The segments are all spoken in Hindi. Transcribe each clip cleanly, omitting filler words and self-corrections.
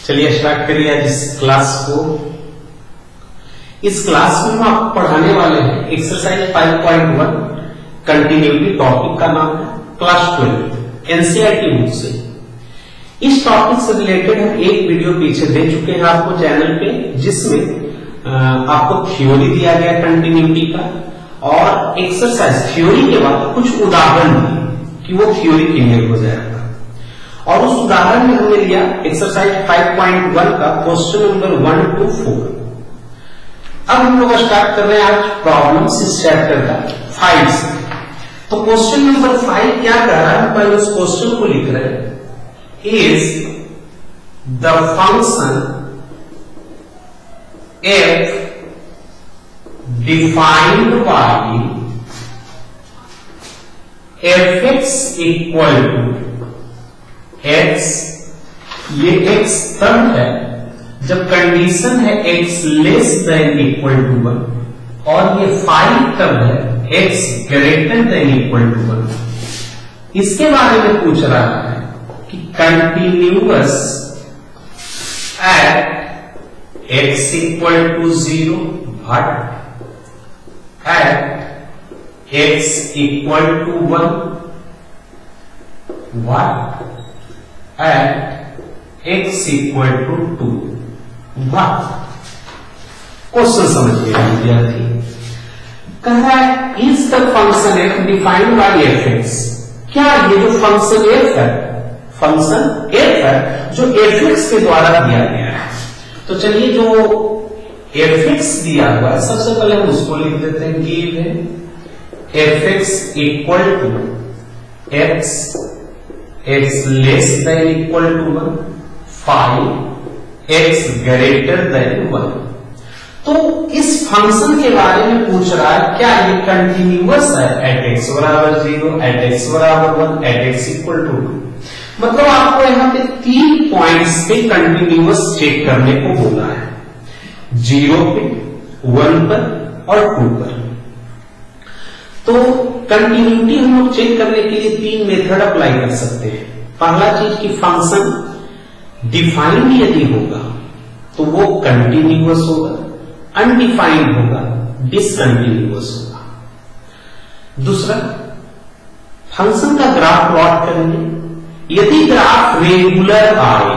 चलिए स्टार्ट करिए आज इस क्लास को। इस क्लास में हम आपको पढ़ाने वाले हैं एक्सरसाइज 5.1 कंटिन्यूटी। टॉपिक का नाम है क्लास 12 एनसीईआरटी बुक से। इस टॉपिक से रिलेटेड हम एक वीडियो पीछे दे चुके हैं आपको चैनल पे, जिसमें आपको थ्योरी दिया गया कंटिन्यूटी का और एक्सरसाइज थ्योरी के बाद कुछ उदाहरण दिए कि वो थ्योरी क्लियर हो जाएगा। और उस उदाहरण में हमने लिया एक्सरसाइज 5.1 का क्वेश्चन नंबर 1 to 4। अब हम लोग स्टार्ट कर रहे हैं आज प्रॉब्लम्स इस चैप्टर का 5 से। तो क्वेश्चन नंबर 5 क्या कह रहा है, पहले उस क्वेश्चन को लिख रहे हैं। Is the function f defined by fx equal to x, ये x तब है जब कंडीशन है x less than equal to 1, और ये 5 तब है x greater than equal to 1। इसके बारे में पूछ रहा है कि continuous at x equal to 0 but at x equal to 1 what at x equal to 2 what। Question समझिए विद्यार्थी। कह रहा है is the function f defined by fx। क्या ये जो फंक्शन f है, फंक्शन f है जो fx के द्वारा दिया गया है। तो चलिए जो fx दिया हुआ है सबसे पहले हम उसको लिख देते हैं। Give fx equal to x x less than equal to 1, 5 x greater than 1। तो इस फंक्शन के बारे में पूछ रहा है क्या ये कंटिन्यूअस है एट x बराबर 0, एट x बराबर 1, एट x इक्वल टू 2। मतलब आपको यहां पे 3 पॉइंट्स पे कंटिन्यूअस चेक करने को बोला है, 0 पे, 1 पर और 2 पर। तो कंटिन्यूटी हम लोग चेक करने के लिए 3 मेथड अप्लाई कर सकते हैं। पहला चीज कि फंक्शन डिफाइंड यदि होगा तो वो कंटिन्यूअस होगा, अनडिफाइंड होगा डिसकंटिन्यूअस होगा। दूसरा, फंक्शन का ग्राफ प्लॉट करेंगे। यदि ग्राफ रेगुलर आए,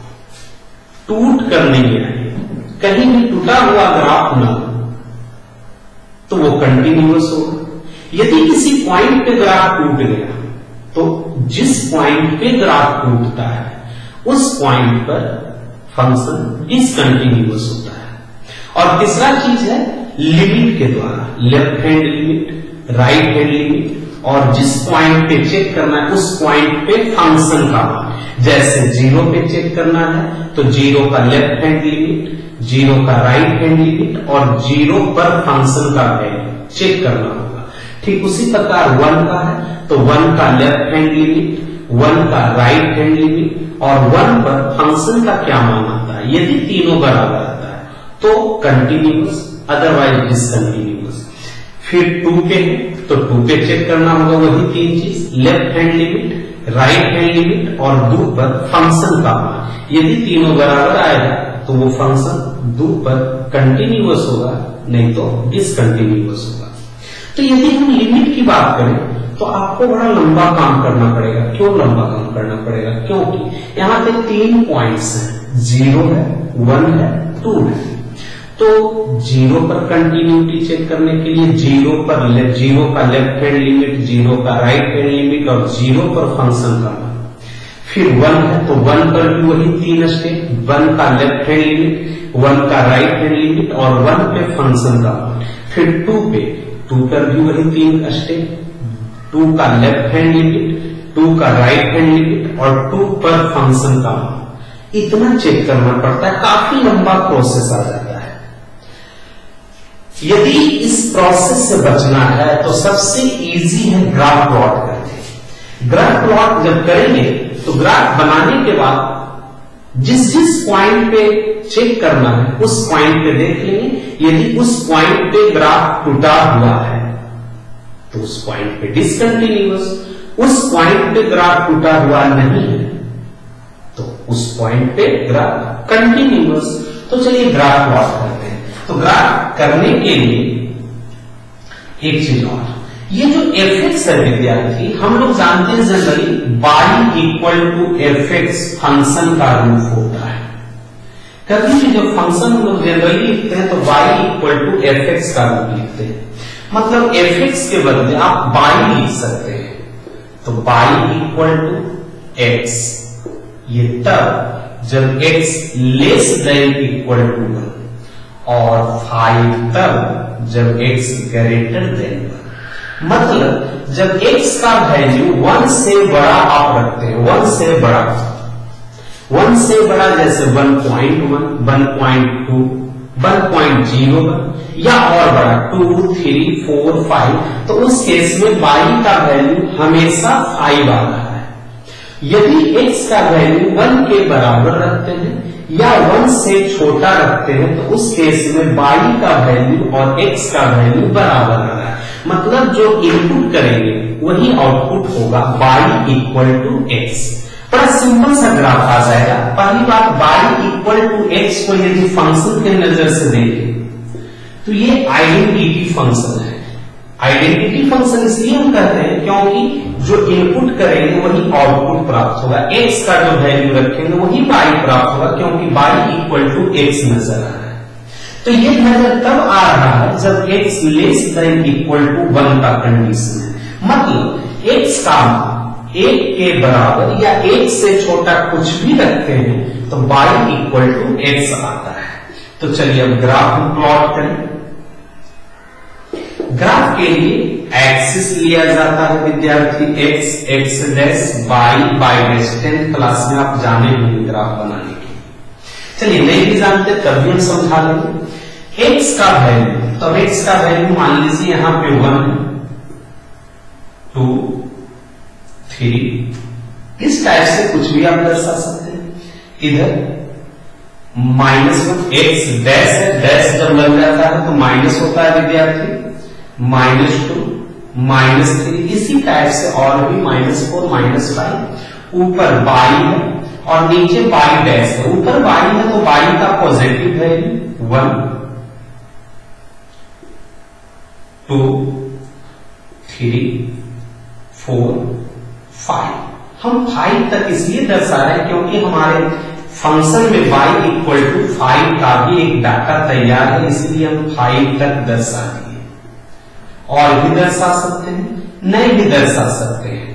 टूट कर नहीं आए, कहीं भी टूटा हुआ ग्राफ ना हो, तो वो कंटिन्यूअस होगा। यदि किसी पॉइंट पे ग्राफ टूट गया तो जिस पॉइंट पे ग्राफ टूटता है उस पॉइंट पर फंक्शन डिसकंटिन्यूअस होता है। और तीसरा चीज है लिमिट के द्वारा, left hand limit, right hand limit, और जिस पॉइंट पे चेक करना है उस पॉइंट पे फंक्शन का मान। जैसे 0 पे चेक करना है तो 0 का लेफ्ट हैंड लिमिट, 0 का राइट हैंड लिमिट और 0 पर फंक्शन का वैल्यू चेक करना होगा। ठीक उसी प्रकार 1 का है तो 1 का लेफ्ट हैंड लिमिट, 1 का राइट हैंड लिमिट और 1 पर फंक्शन का क्या मान आता है। यदि तीनों बराबर आता है तो कंटिन्यूअस, अदरवाइज डिसकंटिन्यूअस। फिर 2 पे है तो 2 पे चेक करना होगा वही 3 चीज, left hand limit, right hand limit और 2 पर फंक्शन का मान। यदि तीनों बराबर आएगा तो वो फंक्शन 2 पर कंटिन्यूअस होगा, नहीं तो डिसकंटिन्यूअस होगा। तो यदि हम लिमिट की बात करें तो आपको बड़ा लंबा काम करना पड़ेगा। क्यों लंबा काम करना पड़ेगा? क्योंकि यहां पे 3 पॉइंट्स हैं, 0 है, 1 है, 2 है। तो 0 पर कंटिन्यूटी चेक करने के लिए 0 का लेफ्ट हैंड लिमिट, 0 का राइट हैंड लिमिट और 0 पर फंक्शन का मान। फिर 1 है तो 1 पर भी वही 3 स्टेप, 1 का लेफ्ट हैंड लिमिट, 1 का राइट हैंड लिमिट और 1 पे फंक्शन का मान। फिर 2 पे, 2 पर भी वही 3 स्टेप, 2 का लेफ्ट हैंड लिमिट, 2 का राइट हैंड लिमिट और 2 पर फंक्शन का मान। इतना चेक करना पड़ता है, काफी लंबा प्रोसेस आ जाता है। यदि इस प्रोसेस से बचना है तो सबसे इजी है ग्राफ प्लॉट करके। ग्राफ प्लॉट जब करेंगे तो ग्राफ बनाने के बाद जिस जिस पॉइंट पे चेक करना है उस पॉइंट पे देख लेंगे। यदि उस पॉइंट पे ग्राफ टूटा हुआ है तो उस पॉइंट पे डिसकंटिन्यूअस, उस पॉइंट पे ग्राफ टूटा हुआ नहीं है तो उस पॉइंट पे ग्राफ कंटिन्यूअस। तो चलिए ग्राफ प्लॉट करते हैं। तो ग्राफ करने के लिए एक चीज और, ये जो fx है विद्यार्थी, हम लोग जानते हैं generally y equal to fx function का रूप होता है। कभी भी जब फंक्शन हम लोग जनरली लिखते हैं तो y इक्वल टू fx का रूप लिखते हैं, मतलब fx के बदले आप y लिख सकते हैं। तो y इक्वल टू x, ये तब जब x less than equal to 1 और 5 तब जब x ग्रेटर देन 1। मतलब जब x का वैल्यू 1 से बड़ा आप रखते हैं, 1 से बड़ा, 1 से बड़ा जैसे 1.1, 1.2, 1.01 या और बड़ा 2, 3, 4, 5, तो उस केस में y का वैल्यू हमेशा 5 आ रहा है। यदि x का वैल्यू 1 के बराबर रखते हैं या 1 से छोटा रखते हैं तो उस केस में y का वैल्यू और x का वैल्यू बराबर आ रहा है। मतलब जो इनपुट करेंगे वही आउटपुट होगा y इक्वल टू x। बड़ा सिंपल सा ग्राफ आ जाएगा। पहली बात, y इक्वल टू x को यदि फंक्शन के नजर से देखें तो ये आइडेंटिटी फंक्शन है। आइडेंटिटी फंक्शन इसलिए हम कहते हैं क्योंकि जो इनपुट करेंगे वही आउटपुट प्राप्त होगा, x का जो वैल्यू रखेंगे वही y प्राप्त होगा, क्योंकि y इक्वल टू x नजर आ रहा है। तो ये नजर तब आ रहा है जब x less than equal to 1 का कंडीशन है। मतलब x का 1 के बराबर या 1 से छोटा कुछ भी रखते हैं तो y इक्वल टू x आता है। तो चलिए अब ग्राफ प्लॉट करें। ग्राफ के लिए एक्सिस लिया जाता है विद्यार्थी x, x dash, y dash. 10th class में आप जाने होंगे ग्राफ बनाने के। चलिए नहीं भी जानते तब भी हम समझा लेंगे। x का वैल्यू, तो x का वैल्यू मान लीजिए यहां पे 1 है, 2, 3, इस टाइप से कुछ भी आप दर्शा सकते हैं। इधर -1 x डैश है, डैश जब लग जाता है तो माइनस होता है विद्यार्थी, -2, -3, इसी टाइप से और भी -4, -5, ऊपर y है और नीचे y डैश है। ऊपर y है तो y का पॉजिटिव वैल्यू 1, 2, 3, 4, 5। हम 5 तक इसलिए दर्शा रहे हैं क्योंकि हमारे फंक्शन में y इक्वल टू 5 का भी एक डाटा तैयार है, इसलिए हम 5 तक दर्शा दिए। और भी दर्शा सकते हैं, नहीं भी दर्शा सकते हैं।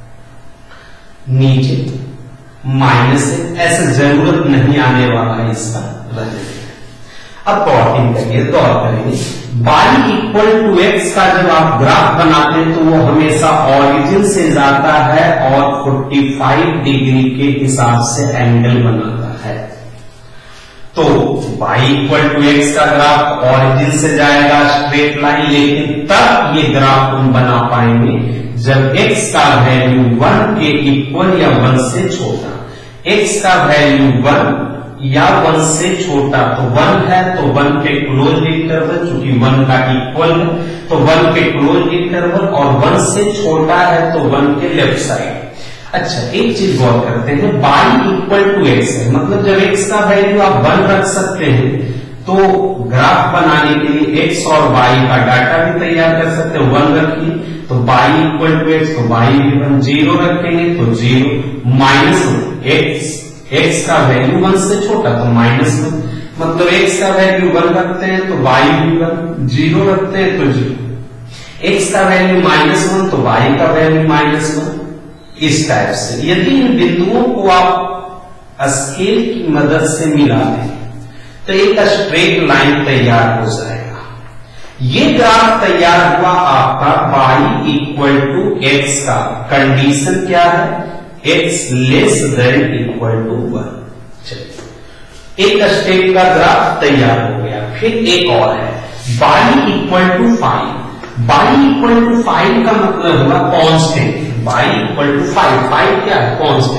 नीचे -1, ऐसे जरूरत नहीं आने वाला है इसका, रहने दें। अब प्लॉटिंग करिए, गौर करेंगे। y इक्वल टू x का जब आप ग्राफ बनाते हैं तो वो हमेशा ऑरिजिन से जाता है और 45 डिग्री के हिसाब से एंगल बनाता है। तो y इक्वल टू x का ग्राफ ऑरिजिन से जाएगा स्ट्रेट लाइन, लेकिन तब ये ग्राफ हम बना पाएंगे जब x का वैल्यू 1 के इक्वल या 1 से छोटा। x का वैल्यू 1 या 1 से छोटा, तो 1 है तो 1 के क्लोज इंटरवल, चूंकि 1 का इक्वल है तो 1 के क्लोज इंटरवल, और 1 से छोटा है तो 1 के लेफ्ट साइड। अच्छा, एक चीज गौर करते हैं, y इक्वल टू x है, मतलब जब x का वैल्यू आप 1 रख सकते हैं तो ग्राफ बनाने के लिए x और y का डाटा भी तैयार कर सकते हैं। 1 रखिए तो y इक्वल टू x, तो y भी 1, 0 रखेंगे तो 0, -1, x का वैल्यू 1 से छोटा तो -1, मतलब x का वैल्यू 1 रखते हैं तो y भी 1, 0 रखते हैं तो 0, x का वैल्यू -1 तो y का वैल्यू -1। इस टाइप से यदि इन बिंदुओं को आप स्केल की मदद से मिला दें तो एक स्ट्रेट लाइन तैयार हो जाएगा। ये ग्राफ तैयार हुआ आपका y इक्वल टू x का, कंडीशन क्या है, x less than equal to 1। चलिए, एक स्टेप का ग्राफ तैयार हो गया। फिर एक और है y equal to 5। y equal to 5 का मतलब हुआ कांस्टेंट, y इक्वल टू 5, 5 क्या है, कांस्टेंट।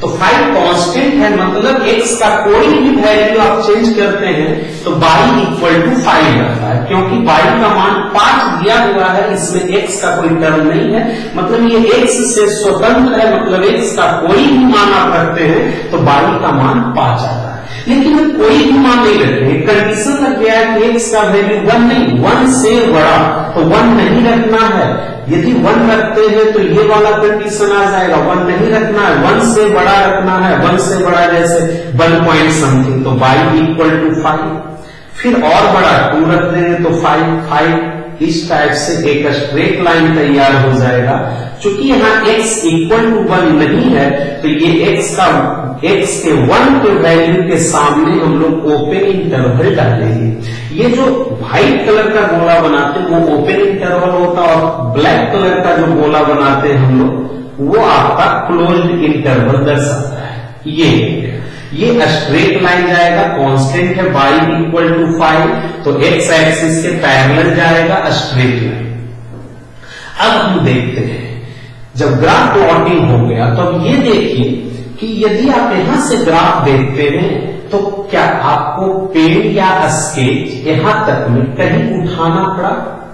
तो 5 कांस्टेंट है, मतलब x का कोई भी वैल्यू आप चेंज करते हैं तो y इक्वल टू 5 रहता है, क्योंकि y का मान 5 दिया हुआ है, इसमें x का कोई टर्म नहीं है, मतलब ये x से स्वतंत्र है, मतलब x का कोई भी मान आप रखते हैं तो y का मान 5 आता है। लेकिन हम कोई भी मान नहीं रखते हैं, कंडीशन लग गया है कि x का वैल्यू 1 नहीं, 1 से बड़ा, तो 1 नहीं रखना है। यदि 1 रखते हैं तो ये वाला कंडीशन आ जाएगा, 1 नहीं रखना है, 1 से बड़ा रखना है, 1 से बड़ा जैसे 1 पॉइंट समथिंग, तो y इक्वल टू 5। फिर और बड़ा 2 रखते हैं तो 5, इस टाइप से एक स्ट्रेट लाइन तैयार हो जाएगा। चूंकि यहाँ x इक्वल टू 1 नहीं है तो ये x के 1 के वैल्यू के सामने हम लोग ओपन इंटरवल डालेंगे। ये जो व्हाइट कलर का गोला बनाते हैं वो ओपन इंटरवल होता है, और ब्लैक कलर का जो गोला बनाते हैं हम लोग वो आपका क्लोज्ड इंटरवल दर्शाता है। ये स्ट्रेट लाइन जाएगा, कांस्टेंट है y इक्वल टू 5, तो x एक्सिस के पैरेलल जाएगा स्ट्रेट लाइन। अब हम देखते हैं जब ग्राफ प्लॉटिंग हो गया तो अब ये देखिए कि यदि आप यहां से ग्राफ देखते हैं तो क्या आपको पेन या स्केच यहां तक में कहीं उठाना पड़ा?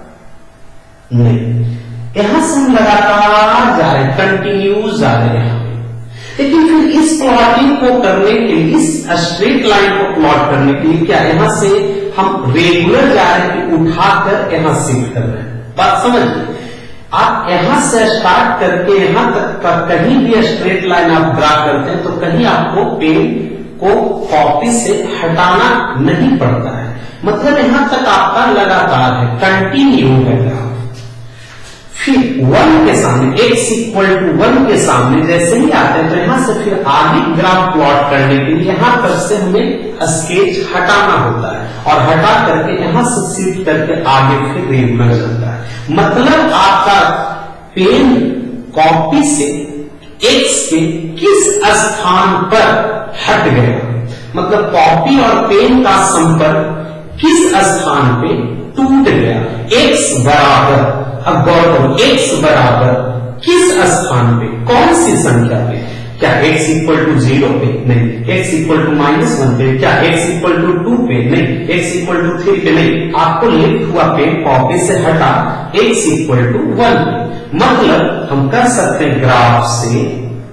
नहीं, यहां से हम लगातार जा रहे, कंटिन्यूस जा रहे हैं। लेकिन फिर इस प्लॉटिंग को करने के लिए, इस स्ट्रेट लाइन को प्लॉट करने के लिए क्या यहां से हम रेगुलर जा रहे हैं कि उठाकर यहां शिफ्ट कर रहे हैं? बात समझिए, आप यहां से स्टार्ट करके यहां तक का कहीं भी स्ट्रेट लाइन आप ड्रा करते हैं तो कहीं आपको पेन को कॉपी से हटाना नहीं पड़ता है, मतलब यहां तक आपका लगातार है, कंटिन्यू है। फिर 1 के सामने x इक्वल टू 1 के सामने जैसे ही आते हैं तो यहां से फिर आगे ग्राफ प्लॉट करने के लिए यहां तक से हमें स्केच हटाना होता है, और हटा करके यहां से शिफ्ट करके आगे फिर रेगुलर चलता है। मतलब आपका पेन कॉपी से x के किस स्थान पर हट गया, मतलब कॉपी और पेन का संपर्क किस स्थान पे टूट गया। x बराबर, अब गौर करो, x बराबर किस स्थान पे, कौन सी संख्या पे? क्या x इक्वल टू 0 पे? नहीं। x इक्वल टू -1 पे? क्या x इक्वल टू 2 पे? नहीं। x इक्वल टू 3 पे? नहीं। आपको लिख हुआ पे कॉपी से हटा x इक्वल टू 1 पे। मतलब हम कर सकते हैं ग्राफ से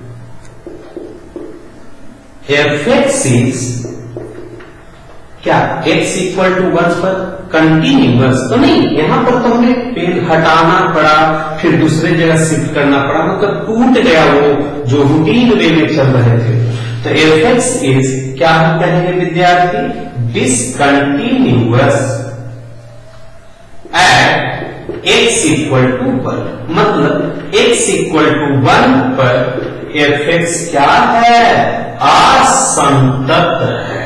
f(x) क्या x इक्वल टू 1 पर कंटिन्यूअस तो नहीं, यहां पर तो हमें पेन हटाना पड़ा, फिर दूसरे जगह शिफ्ट करना पड़ा, मतलब टूट गया वो जो रूटीन वे में चल रहे थे। तो f(x) क्या हम कहेंगे विद्यार्थी? Discontinuous at x equal to 1, मतलब x इक्वल टू 1 पर f(x) क्या है? असंतत है।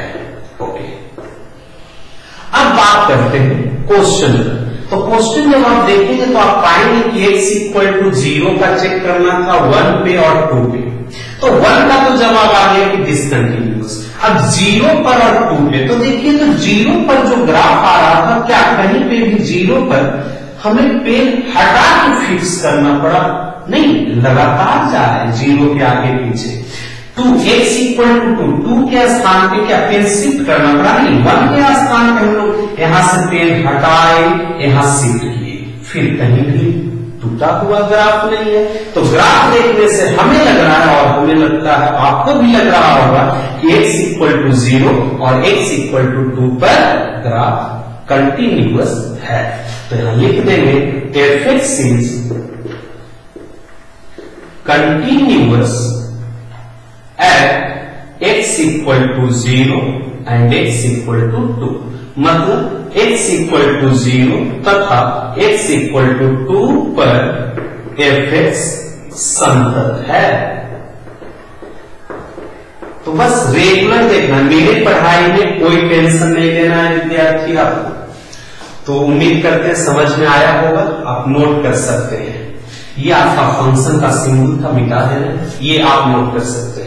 अब बात करते हैं क्वेश्चन। तो क्वेश्चन जब आप देखेंगे तो आप पाएंगे कि x इक्वल टू 0 का चेक करना था 1 पे और 2 पे, तो 1 का तो जवाब आ गया कि डिसकंटिन्यूअस। अब 0 पर और 2 पे, तो देखिए तो 0 पर जो ग्राफ आ रहा था क्या कहीं पे भी 0 पर हमें पेन हटा के फिक्स करना पड़ा? नहीं, लगातार जा रहे हैं 0 के आगे पीछे। 2x इक्वल टू 2 के स्थान पे क्या पेन शिफ्ट करना पड़ा? नहीं, 1 के स्थान पे हम लोग यहां से पेन हटाए, यहां शिफ्ट किए, फिर कहीं भी टूटा हुआ ग्राफ नहीं है। तो ग्राफ देखने से हमें लग रहा है, और हमें लगता है आपको भी लग रहा होगा कि x इक्वल टू 0 और x इक्वल टू 2 पर ग्राफ कंटिन्यूअस है। तो यहां लिख देंगे f(x) continuous at x equal to 0 and x equal to 2, मतलब x equal to 0 तथा x equal to 2 पर f(x) संतत है। तो बस रेगुलर देखना, मेरे पढ़ाई में कोई टेंशन नहीं लेना है विद्यार्थी आपको। तो उम्मीद करते हैं समझ में आया होगा, आप नोट कर सकते हैं। ये आपका फंक्शन का सिंबल था, मिटा देना, ये आप नोट कर सकते हैं।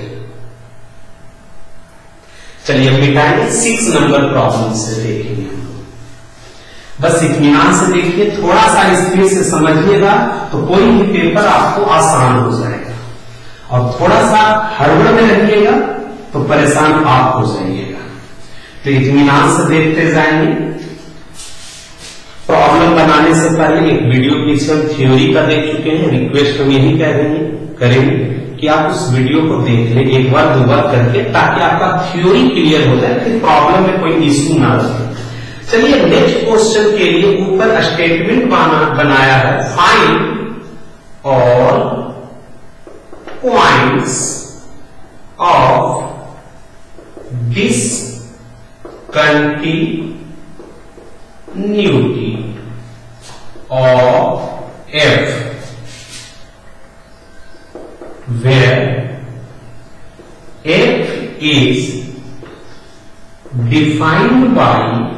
चलिए हम मिटाएंगे 6 नंबर प्रॉब्लम से देखेंगे। बस इत्मीनान से देखिए, थोड़ा सा स्पीड से समझिएगा तो कोई भी पेपर आपको आसान हो जाएगा। और थोड़ा सा हड़बड़ में रहिएगा तो परेशान आप हो जाइएगा। तो इत्मीनान से देखते जाएंगे। प्रॉब्लम बनाने से पहले एक वीडियो क्लिप हम थ्योरी का देख चुके हैं। रिक्वेस्ट हम यही करेंगे कि आप उस वीडियो को देख लें एक बार 2 बार करके, ताकि आपका थ्योरी क्लियर हो जाए, फिर प्रॉब्लम में कोई इश्यू ना रहे। चलिए नेक्स्ट क्वेश्चन के लिए ऊपर स्टेटमेंट बनाया है, find all points of discontinuity of f where f is defined by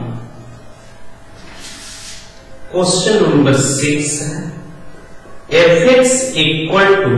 question number 6 है fx equal to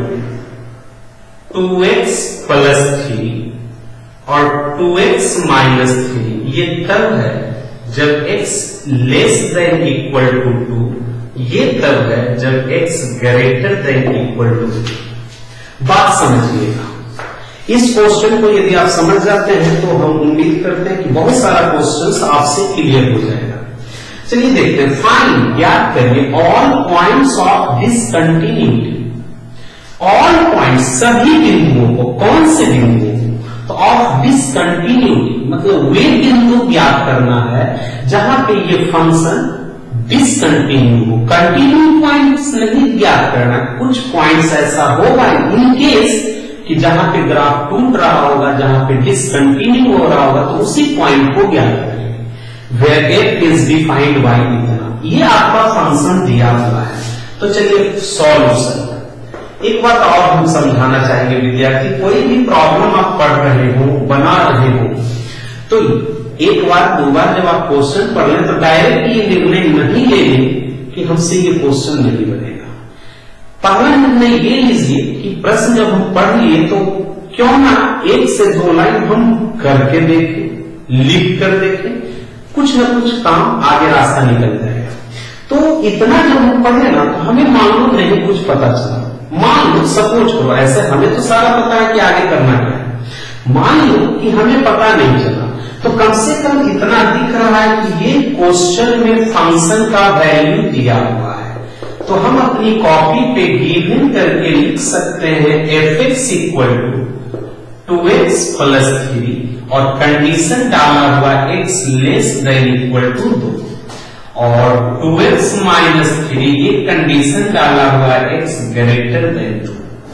2x plus 3 और 2x माइनस 3। ये तब है जब x less than equal to 2, ये तब है जब x greater than equal to 2। बात समझिएगा, इस क्वेश्चन को यदि आप समझ जाते हैं तो हम उम्मीद करते हैं कि बहुत सारा क्वेश्चन आपसे क्लियर हो जाएगा। चलिए देखते हैं, फाइंड ज्ञात करिए all points of discontinuity. All points सभी बिंदुओं को, कौन से बिंदुओं? तो ऑफ डिसकंटिन्यूटी मतलब वे बिंदु ज्ञात करना है जहां पे ये फंक्शन डिसकंटिन्यू हो। कंटिन्यू पॉइंट्स नहीं ज्ञात करना, कुछ पॉइंट्स ऐसा होगा इन केस कि जहां पे ग्राफ टूट रहा होगा, जहां पे डिसकंटिन्यू हो रहा होगा, तो उसी पॉइंट को ज्ञात करेंगे। Where f is defined by इतना, ये आपका फंक्शन दिया हुआ है। तो चलिए सॉल्यूशन, एक बात और हम समझाना चाहेंगे विद्यार्थी, कोई भी प्रॉब्लम आप पढ़ रहे हो, बना रहे हो, तो एक बार 2 बार जब आप क्वेश्चन पढ़ लें तो डायरेक्ट ये निर्णय नहीं ले लें कि हमसे ये क्वेश्चन नहीं बनेगा। पहला निर्णय ये लीजिए कि प्रश्न जब हम पढ़ लिए तो क्यों ना 1 से 2 लाइन हम करके देखें, लिख कर देखें, कुछ न कुछ काम आगे रास्ता निकल जाएगा। तो इतना जब हम पढ़े ना तो हमें मालूम नहीं कुछ पता चला। मान लो सपोज करो ऐसे, हमें तो सारा पता है कि आगे करना क्या है, मान लो कि हमें पता नहीं चला, तो कम से कम इतना दिख रहा है कि ये क्वेश्चन में फंक्शन का वैल्यू दिया हुआ है। तो हम अपनी कॉपी पे गिवन करके लिख सकते हैं fx equal to 2x plus 3 और कंडीशन डाला हुआ x less than equal to 2 और 2x माइनस 3 ये कंडीशन डाला हुआ x ग्रेटर देन 2।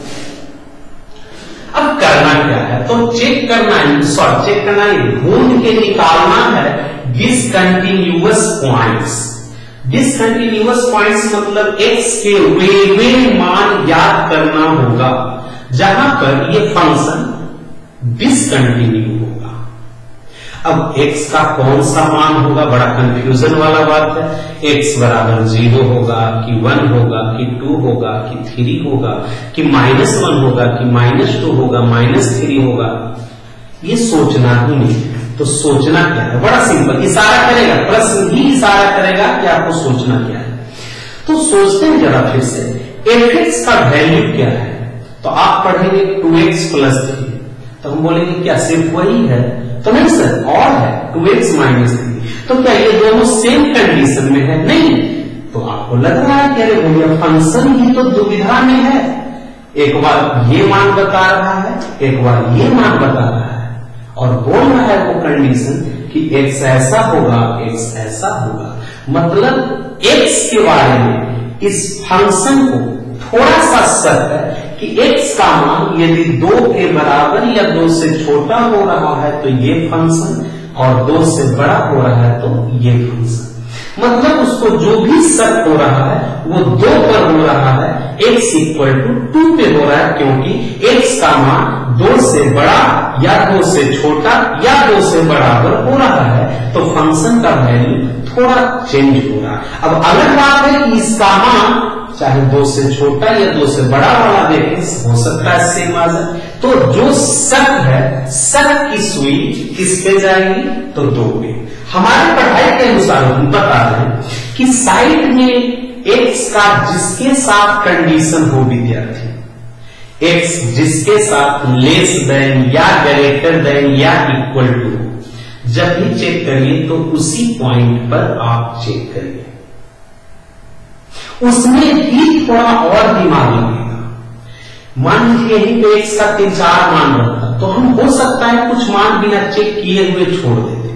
अब करना क्या है, तो चेक करना है, चेक करना है, ढूंढ के निकालना है डिसकंटिन्यूअस पॉइंट्स। डिसकंटिन्यूअस पॉइंट्स मतलब x के वे मान याद करना होगा जहां पर ये फंक्शन डिसकंटिन्यू होगा। अब x का कौन सा मान होगा, बड़ा कंफ्यूजन वाला बात है। x बराबर 0 होगा कि 1 होगा कि 2 होगा कि 3 होगा कि -1 होगा कि -2 होगा -3 होगा, ये सोचना ही नहीं है। तो सोचना क्या है, बड़ा सिंपल, इशारा करेगा, प्रश्न ही इशारा करेगा कि आपको सोचना क्या है। तो सोचते हैं जरा फिर से, fx का वैल्यू क्या है? तो आप पढ़ेंगे 2x प्लस 3, तो हम बोलेंगे क्या सिर्फ वही है? तो नहीं सर, और है 2x माइनस 3। तो क्या ये दोनों सेम कंडीशन में है? नहीं। तो आपको लग रहा है कि अरे भैया फंक्शन ही तो दुविधा में है, एक बार ये मान बता रहा है, एक बार ये मान बता रहा है, और बोल रहा है वो कंडीशन कि x ऐसा होगा, x ऐसा होगा। मतलब x के बारे में इस फंक्शन को थोड़ा सा शक है कि x का मान यदि 2 के बराबर या 2 से छोटा हो रहा है तो ये फंक्शन, और 2 से बड़ा हो रहा है तो ये फंक्शन। मतलब उसको जो भी शक हो रहा है वो 2 पर हो रहा है, x इक्वल टू 2 पे हो रहा है, क्योंकि x का मान 2 से बड़ा या 2 से छोटा या 2 से बराबर हो रहा है, तो फंक्शन का वैल्यू थोड़ा चेंज हो रहा है। अब अलग बात है कि इसका मान चाहे 2 से छोटा या 2 से बड़ा वाला देखें, हो सकता है सेम आ जाए। तो जो शक है, शक की सुई किस पे जाएगी? तो 2 पे। हमारी पढ़ाई के अनुसार हम बता रहे हैं कि साइड में x का जिसके साथ कंडीशन हो विद्यार्थी, x जिसके साथ लेस देन या ग्रेटर देन या इक्वल टू, जब भी चेक करिए तो उसी पॉइंट पर आप चेक करिए, उसमें भी थोड़ा और दिमाग लगेगा। मान लीजिए यहीं पे x का 3-4 मान रखा, तो हम हो सकता है कुछ मान बिना चेक किए हुए छोड़ देते,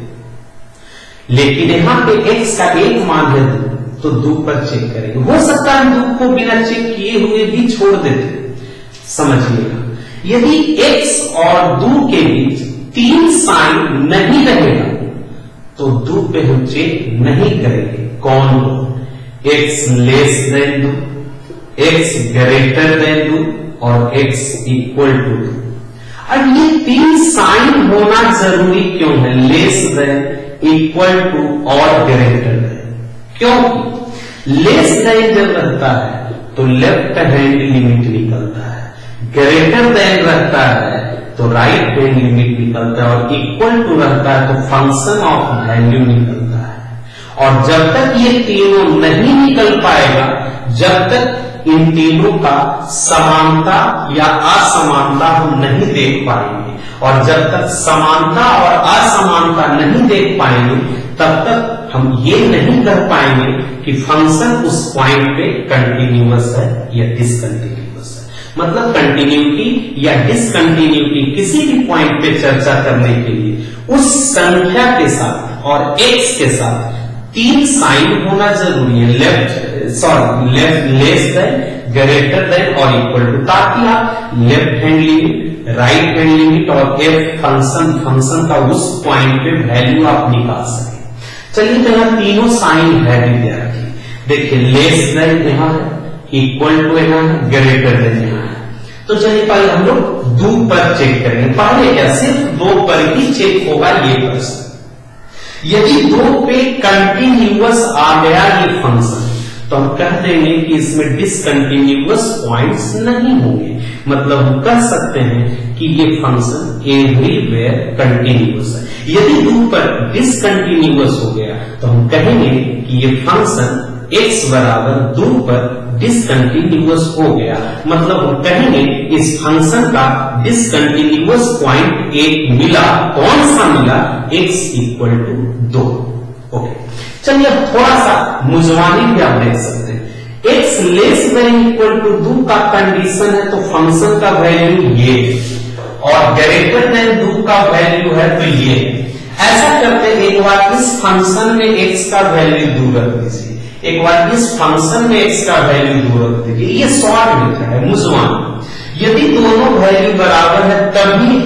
लेकिन यहां पे x का एक मान है 2, तो 2 पर चेक करेंगे। हो सकता है 2 को बिना चेक किए हुए भी छोड़ देते। समझिएगा, यदि x और 2 के बीच 3 साइन नहीं रहेगा तो 2 पे हम चेक नहीं करेंगे। कौन? x less than 2, x greater than 2 और x इक्वल टू 2। अब ये 3 साइन होना जरूरी क्यों है? लेस देन, इक्वल टू और ग्रेटर देन। क्योंकि लेस देन जब रहता है तो लेफ्ट हैंड लिमिट निकलता है, ग्रेटर देन रहता है तो राइट हैंड लिमिट निकलता है, और इक्वल टू रहता है तो फंक्शन ऑफ वैल्यू निकलता है। और जब तक ये तीनों नहीं निकल पाएगा, जब तक इन तीनों का समानता या असमानता हम नहीं देख पाएंगे, और जब तक समानता और असमानता नहीं देख पाएंगे तब तक हम ये नहीं कर पाएंगे कि फंक्शन उस पॉइंट पे कंटिन्यूअस है या डिसकंटिन्यूअस है। मतलब कंटिन्यूटी या डिसकंटिन्यूटी किसी भी पॉइंट पे चर्चा करने के लिए उस संख्या के साथ और x के साथ 3 साइन होना जरूरी है, लेस देन, ग्रेटर देन और इक्वल टू, ताकि आप left hand limit, right hand limit और एफ फंक्शन का उस पॉइंट पे वैल्यू आप निकाल सके। चलिए तो यहां तीनों साइन है विद्यार्थी, देखिए लेस देन यहां है, इक्वल टू यहां है, ग्रेटर देन यहां है। तो चलिए पहले हम लोग 2 पर चेक करेंगे। पहले क्या सिर्फ 2 पर ही चेक होगा ये प्रश्न। यदि 2 पे कंटिन्यूअस आ गया ये फंक्शन तो हम कह देंगे कि इसमें डिसकंटिन्यूअस पॉइंट्स नहीं होंगे, मतलब हम कह सकते हैं कि ये फंक्शन एवरीवेयर कंटिन्यूअस है। यदि 2 पर डिसकंटिन्यूअस हो गया तो हम कहेंगे कि ये फंक्शन x बराबर 2 पर डिसकंटिन्यूअस हो गया, मतलब हम कहेंगे इस फंक्शन का डिसकंटिन्यूअस पॉइंट एक मिला। कौन सा मिला? x equal to 2। ओके, चलिए अब थोड़ा सा मुजवानी भी आप देख सकते हैं। x less than equal to 2 का कंडीशन है तो फंक्शन का वैल्यू ये, और ग्रेटर देन 2 का वैल्यू है तो ये। ऐसा करते एक बार इस फंक्शन में x का वैल्यू दूर रख दीजिए, एक बार इस फंक्शन में x का वैल्यू दूर रख दीजिए। ये शॉर्ट मेथड है मुजवान। यदि दोनों वैल्यू बराबर है तभी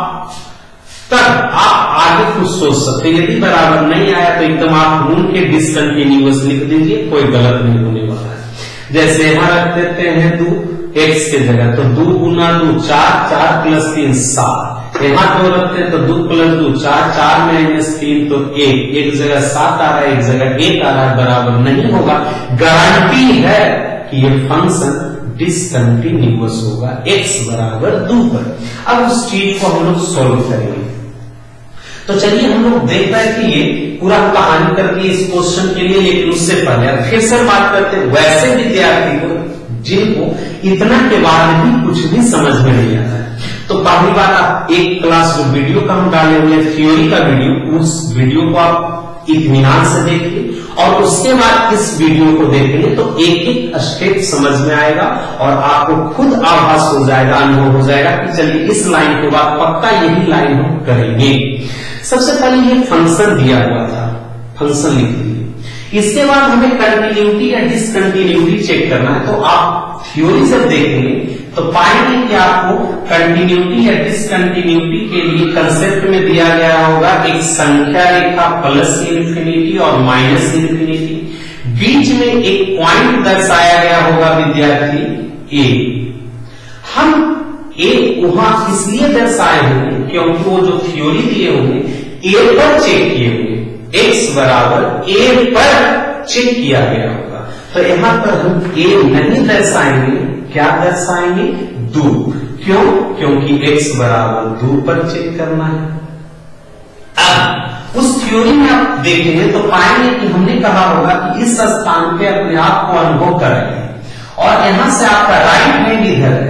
तब आप आगे कुछ सोच सकते हैं। यदि बराबर नहीं आया तो एकदम आप ढूंढ के डिसकंटिन्यूअस लिख दीजिए, कोई गलत नहीं होने वाला है। जैसे यहां रख देते हैं 2 x के जगह, तो 2 गुना 2 4, 4 प्लस 3 7। यहां 2 रखते हैं तो 2 प्लस 2 4, 4 माइनस 3 तो 1, एक जगह 7 आ रहा है, एक जगह 1 आ रहा है, बराबर नहीं होगा। गारंटी है कि ये फंक्शन डिसकंटिन्यूअस होगा x बराबर 2 पर। अब उस चीज को हम लोग सोल्व करेंगे। तो चलिए हम लोग देख रहे हैं कि ये पूरा कहानी करके इस क्वेश्चन के लिए, लेकिन उससे पहले फिर से बात करते हैं वैसे विद्यार्थी को जिनको इतना के बाद भी कुछ भी समझ में नहीं आता है। तो पहली बार आप एक क्लास जो वीडियो का हम डाले हुए थ्योरी का वीडियो, उस वीडियो को आप इत्मीनान से देखिए, और उसके बाद इस वीडियो को देखेंगे तो एक एक स्टेप समझ में आएगा और आपको खुद आभास हो जाएगा, अनुभव हो जाएगा कि चलिए इस लाइन के बाद पक्का यही लाइन हम करेंगे। सबसे पहले ये फंक्शन दिया हुआ था, फंक्शन लिख लीजिए। इसके बाद हमें कंटिन्यूटी या डिसकंटिन्यूटी चेक करना है। तो आप थ्योरी जब देखेंगे तो पाएंगे कि आपको कंटिन्यूटी या डिसकंटिन्यूटी के लिए कंसेप्ट में दिया गया होगा एक संख्या रेखा प्लस इन्फिनिटी और माइनस इन्फिनिटी, बीच में एक पॉइंट दर्शाया गया होगा विद्यार्थी ए। हम ए वहां इसलिए दर्शाए होंगे क्योंकि वो जो थ्योरी दिए होंगे ए पर चेक किए होंगे, x बराबर ए पर चेक किया गया होगा। तो यहां पर हम ए नहीं दर्शाएंगे, क्या दर्शाएंगे? 2। क्यों? क्योंकि x बराबर 2 पर चेक करना है। अब उस थ्योरी में आप देखेंगे तो पाएंगे कि हमने कहा होगा कि इस स्थान पे अपने आप को अनुभव करेंगे, और यहां से आपका राइट हैंड इधर है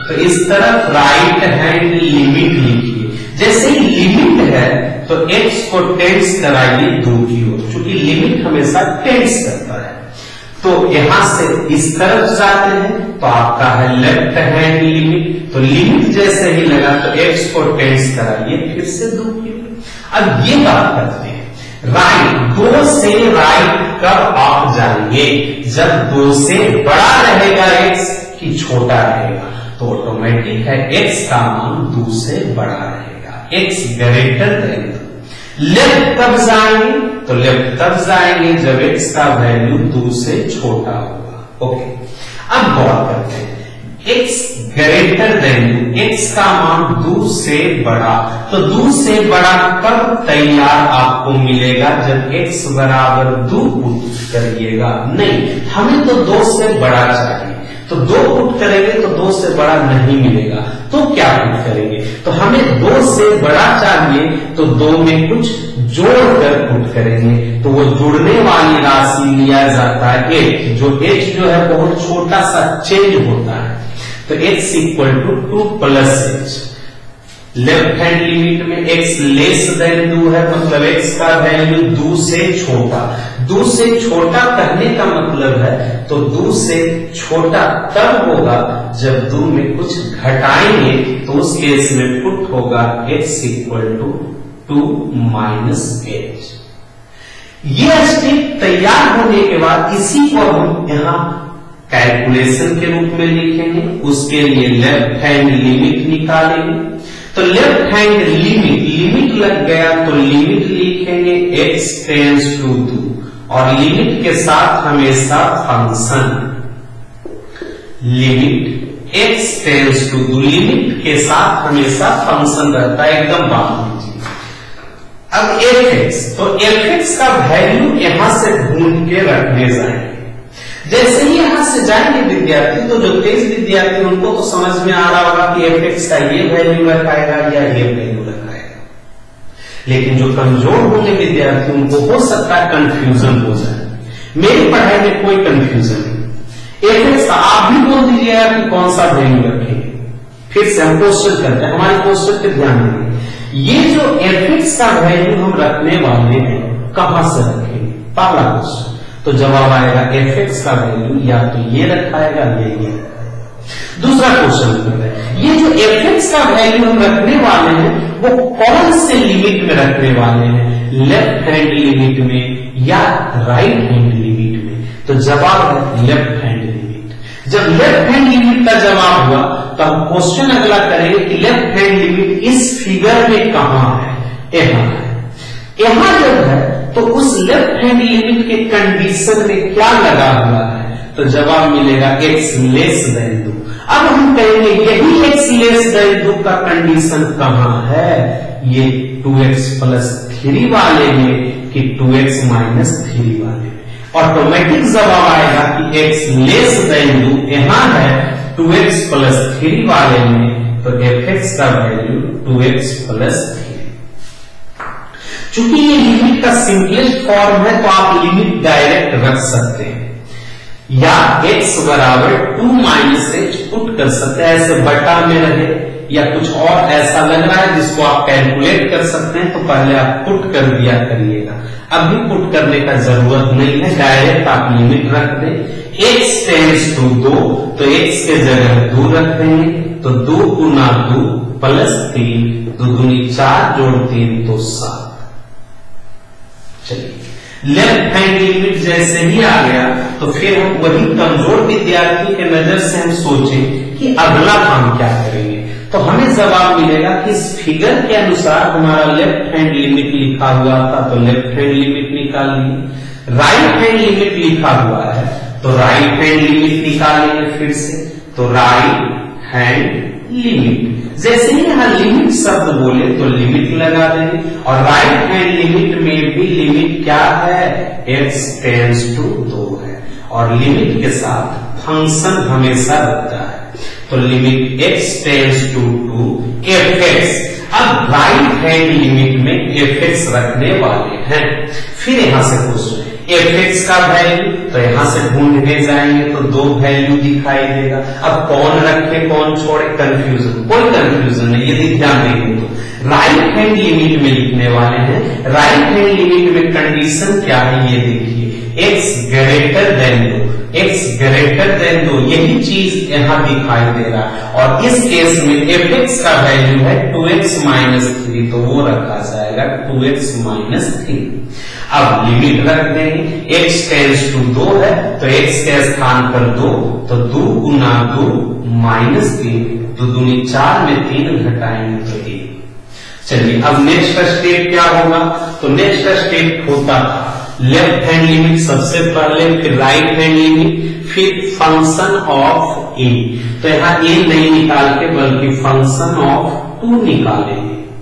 तो इस तरफ राइट हैंड लिमिट लिखिए। जैसे ही लिमिट है तो x को टेंस कराइए 2 की ओर, क्योंकि लिमिट हमेशा टेंस करता है। तो यहां से इस तरफ जाते हैं तो आपका है लेफ्ट हैंड लिमिट, तो लिमिट जैसे ही लगा तो x को टेंस कराइए फिर से 2 की ओर। अब ये बात करते हैं, राइट 2 से राइट कब आप जाएंगे? जब 2 से बड़ा रहेगा x कि छोटा रहेगा, तो ऑटोमेटिक है x का मान 2 से बड़ा रहेगा, x ग्रेटर देन। लेफ्ट कब जाएंगे? तो लेफ्ट तब जाएंगे जब x का वैल्यू 2 से छोटा होगा। ओके, अब गौर करते हैं, x ग्रेटर देन, x का मान 2 से बड़ा, तो 2 से बड़ा कब तैयार आपको मिलेगा? जब x बराबर 2 पुट करिएगा। नहीं, हमें तो 2 से बड़ा चाहिए, तो 2 पुट करेंगे तो 2 से बड़ा नहीं मिलेगा, तो क्या पुट करेंगे? तो हमें 2 से बड़ा चाहिए, तो 2 में कुछ जोड़कर पुट करेंगे, तो वो जुड़ने वाली राशि लिया जाता है h, जो h जो है बहुत छोटा सा चेंज होता है, तो x equal to 2 plus h। Left hand limit में x लेस देन 2 है, मतलब x का वैल्यू 2 से छोटा। 2 से छोटा कहने का मतलब है, तो 2 से छोटा तब होगा जब 2 में कुछ घटाएंगे, तो उस केस में पुट होगा x equal to 2 minus h। ये स्टेप तैयार होने के बाद इसी को हम यहाँ कैलकुलेशन के रूप में लिखेंगे। उसके लिए लेफ्ट हैंड लिमिट निकालेंगे, तो लेफ्ट हैंड लिमिट लग गया तो लिमिट लिखेंगे x टेंस टू 2, और लिमिट के साथ हमेशा function, limit x tends to 2, limit के साथ हमेशा फंक्शन रहता है, एकदम बात लीजिए। अब fx, तो fx का वैल्यू यहां से ढूंढ के रखने जाएंगे। जैसे ही यहां से जाएंगे विद्यार्थी, तो जो तेज विद्यार्थी उनको तो समझ में आ रहा होगा कि fx का ये वैल्यू रखाएगा या ये वैल्यू रखाएगा, लेकिन जो कमजोर होंगे विद्यार्थी उनको हो सकता है कंफ्यूजन हो जाए। मेरी पढ़ाई में कोई कंफ्यूजन नहीं, fx का आप भी बोल दीजिएगा कि कौन सा वैल्यू रखेंगे। फिर से हम क्वेश्चन करते हैं, हमारे क्वेश्चन पे ध्यान देंगे। ये जो fx का वैल्यू हम रखने वाले हैं कहां से रखेंगे? पहला क्वेश्चन, तो जवाब आएगा fx का वैल्यू या तो ये रखाएगा या ये। दूसरा क्वेश्चन करते हैं, ये जो fx का वैल्यू हम रखने वाले हैं वो कौन से लिमिट में रखने वाले हैं? लेफ्ट हैंड लिमिट में या राइट हैंड लिमिट में? तो जवाब है लेफ्ट हैंड लिमिट। जब लेफ्ट हैंड लिमिट का जवाब हुआ तो हम क्वेश्चन अगला करेंगे कि लेफ्ट हैंड लिमिट इस फिगर में कहां है? यहां है। यहां जब है तो उस लेफ्ट हैंड लिमिट के कंडीशन में क्या लगा हुआ है? तो जवाब मिलेगा x लेस देन 2। अब हम कहेंगे यही x लेस देन 2 का कंडीशन कहां है? ये 2x प्लस 3 वाले में कि 2x माइनस 3 वाले में? ऑटोमेटिक जवाब आएगा कि x लेस देन 2 यहां है 2x प्लस 3 वाले में, तो fx का वैल्यू 2x प्लस 3। चूंकि ये लिमिट का सिंपलेस्ट फॉर्म है तो आप लिमिट डायरेक्ट रख सकते हैं, या x बराबर 2 माइनस h पुट कर सकते हैं, ऐसे बटा में रहे या कुछ और ऐसा लग रहा है जिसको आप कैलकुलेट कर सकते हैं, तो पहले आप पुट कर दिया करिएगा। अभी पुट करने का जरूरत नहीं है, डायरेक्ट आप लिमिट रख दें। x टेंस टू 2, तो x के जगह 2 रख देंगे, तो 2 गुना 2 प्लस 3, 2 दूनी 4 जोड़ 3 तो 7। चलिए, लेफ्ट हैंड लिमिट जैसे ही आ गया तो फिर हम वही कमजोर विद्यार्थी के नजर से हम सोचें कि अगला काम क्या करेंगे, तो हमें जवाब मिलेगा कि इस फिगर के अनुसार हमारा लेफ्ट हैंड लिमिट लिखा हुआ था, तो लेफ्ट हैंड लिमिट निकाल ली। राइट हैंड लिमिट लिखा हुआ है तो राइट हैंड लिमिट निकालेंगे फिर से, तो राइट हैंड लिमिट। जैसे ही यहां लिमिट शब्द बोले तो लिमिट लगा देंगे, और राइट हैंड लिमिट में भी लिमिट क्या है? x टेंस टू 2 है, और लिमिट के साथ फंक्शन हमेशा रहता है, तो limit x tends to 2 fx। अब राइट हैंड लिमिट में fx रखने वाले हैं। फिर यहां से क्वेश्चन, एफ एक्स का वैल्यू, तो यहां से ढूंढने जाएंगे तो 2 वैल्यू दिखाई देगा। अब कौन रखे कौन छोड़े, कंफ्यूजन, कोई कंफ्यूजन नहीं, यदि ध्यान देंगे तो राइट हैंड लिमिट में लिखने वाले हैं। राइट हैंड लिमिट में कंडीशन क्या है ये देखिए, x greater than 2, x greater than 2, यही चीज यहां दिखाई दे रहा है। और इस केस में एफ एक्स का वैल्यू है 2x माइनस 3, तो वो रखा जाएगा 2x माइनस 3। अब लिमिट रख देंगे, x टेंस टू 2 है तो x के स्थान पर 2, तो 2 गुना 2 माइनस 3, 2 दूनी 4 में 3 घटाएंगे तो 1। चलिए अब नेक्स्ट स्टेप क्या होगा, तो नेक्स्ट स्टेप होता था लेफ्ट हैंड लिमिट सबसे पहले, फिर राइट हैंड लिमिट, फिर फंक्शन ऑफ ए। तो यहां ए नहीं निकाल के बल्कि फंक्शन ऑफ 2 निकालेंगे।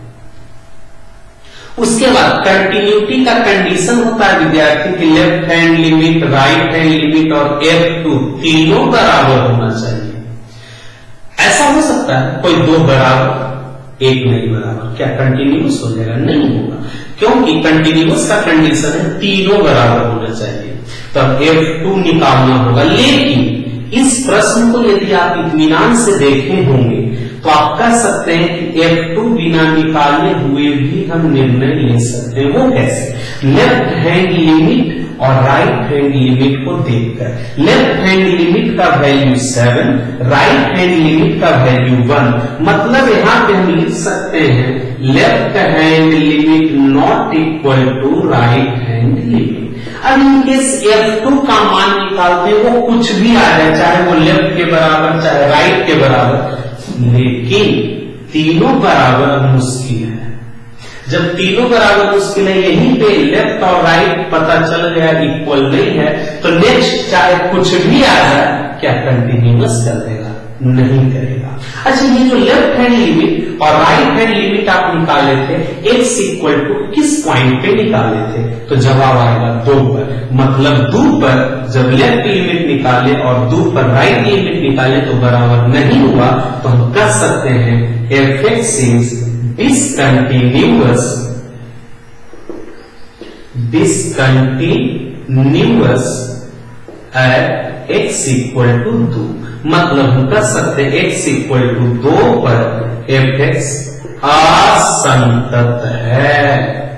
उसके बाद कंटिन्यूटी का कंडीशन होता है विद्यार्थी की left hand limit, right hand limit और F2 तीनों बराबर होना चाहिए। ऐसा हो सकता है कोई 2 बराबर 1 नहीं बराबर, क्या कंटिन्यूस हो जाएगा? नहीं होगा, क्योंकि कंटिन्यूस का कंडीशन है तीनों बराबर होना चाहिए, तब F2 निकालना होगा। लेकिन इस प्रश्न को यदि आप इत्मीनान से देखे होंगे तो आप कह सकते हैं कि F2 बिना निकाले हुए भी हम निर्णय ले सकते हैं। वो कैसे? लेफ्ट हैंड लिमिट और राइट हैंड लिमिट को देखकर। लेफ्ट हैंड लिमिट का वैल्यू 7, राइट हैंड लिमिट का वैल्यू 1, मतलब यहां पे हम लिख सकते हैं left hand limit not equal to right hand limit. अब इनकेस F2 का मान निकालते हैं वो कुछ भी आ जाए, चाहे वो लेफ्ट के बराबर चाहे राइट के बराबर, लेकिन तीनों बराबर मुश्किल है। जब तीनों बराबर मुश्किल है, यहीं पे लेफ्ट और राइट पता चल गया इक्वल नहीं है, तो नेक्स्ट चाहे कुछ भी आ जाए क्या कंटिन्यूअस कर देगा? नहीं करेगा। अच्छा, ये जो लेफ्ट हैंड लिमिट और राइट हैंड लिमिट आप निकाले थे, x इक्वल टू किस पॉइंट पे निकाले थे? तो जवाब आएगा 2 पर। मतलब 2 पर जब लेफ्ट लिमिट निकाले और 2 पर राइट लिमिट निकाले तो बराबर नहीं हुआ, तो हम कह सकते हैं f(x) is discontinuous at x equal to 2। मतलब हम कर सकते हैं x इक्वल टू 2 पर f(x) असंतत है।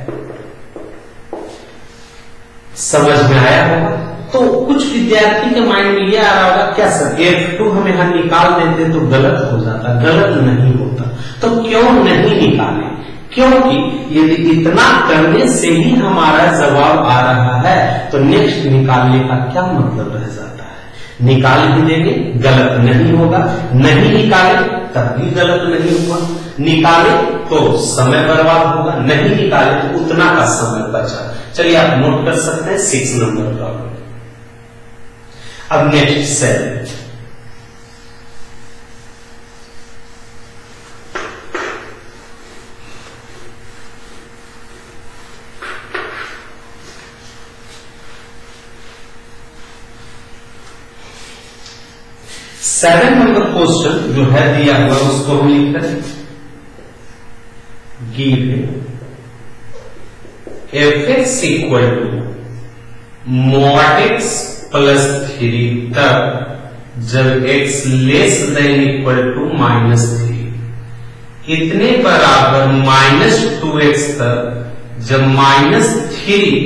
समझ में आया होगा? तो कुछ विद्यार्थी के माइंड में यह आ रहा होगा क्या सर F2 हम यहां निकाल देते तो गलत हो जाता? गलत नहीं होता। तो क्यों नहीं निकाले? क्योंकि यदि इतना करने से ही हमारा जवाब आ रहा है तो नेक्स्ट निकालने का क्या मतलब रह जाता है? निकाल भी देंगे गलत नहीं होगा, नहीं निकाले तब भी गलत नहीं होगा, निकाले तो समय बर्बाद होगा, नहीं निकाले तो उतना का समय बचा। चलिए आप नोट कर सकते हैं 6 नंबर प्रॉब्लम। अब नेक्स्ट सेल, सेवन नंबर क्वेश्चन जो है दिया हुआ उसको हम लिख रहे हैं, give f(x) equal to mod x plus 3 तब जब x less than equal to -3, इतने बराबर -2x तक जब -3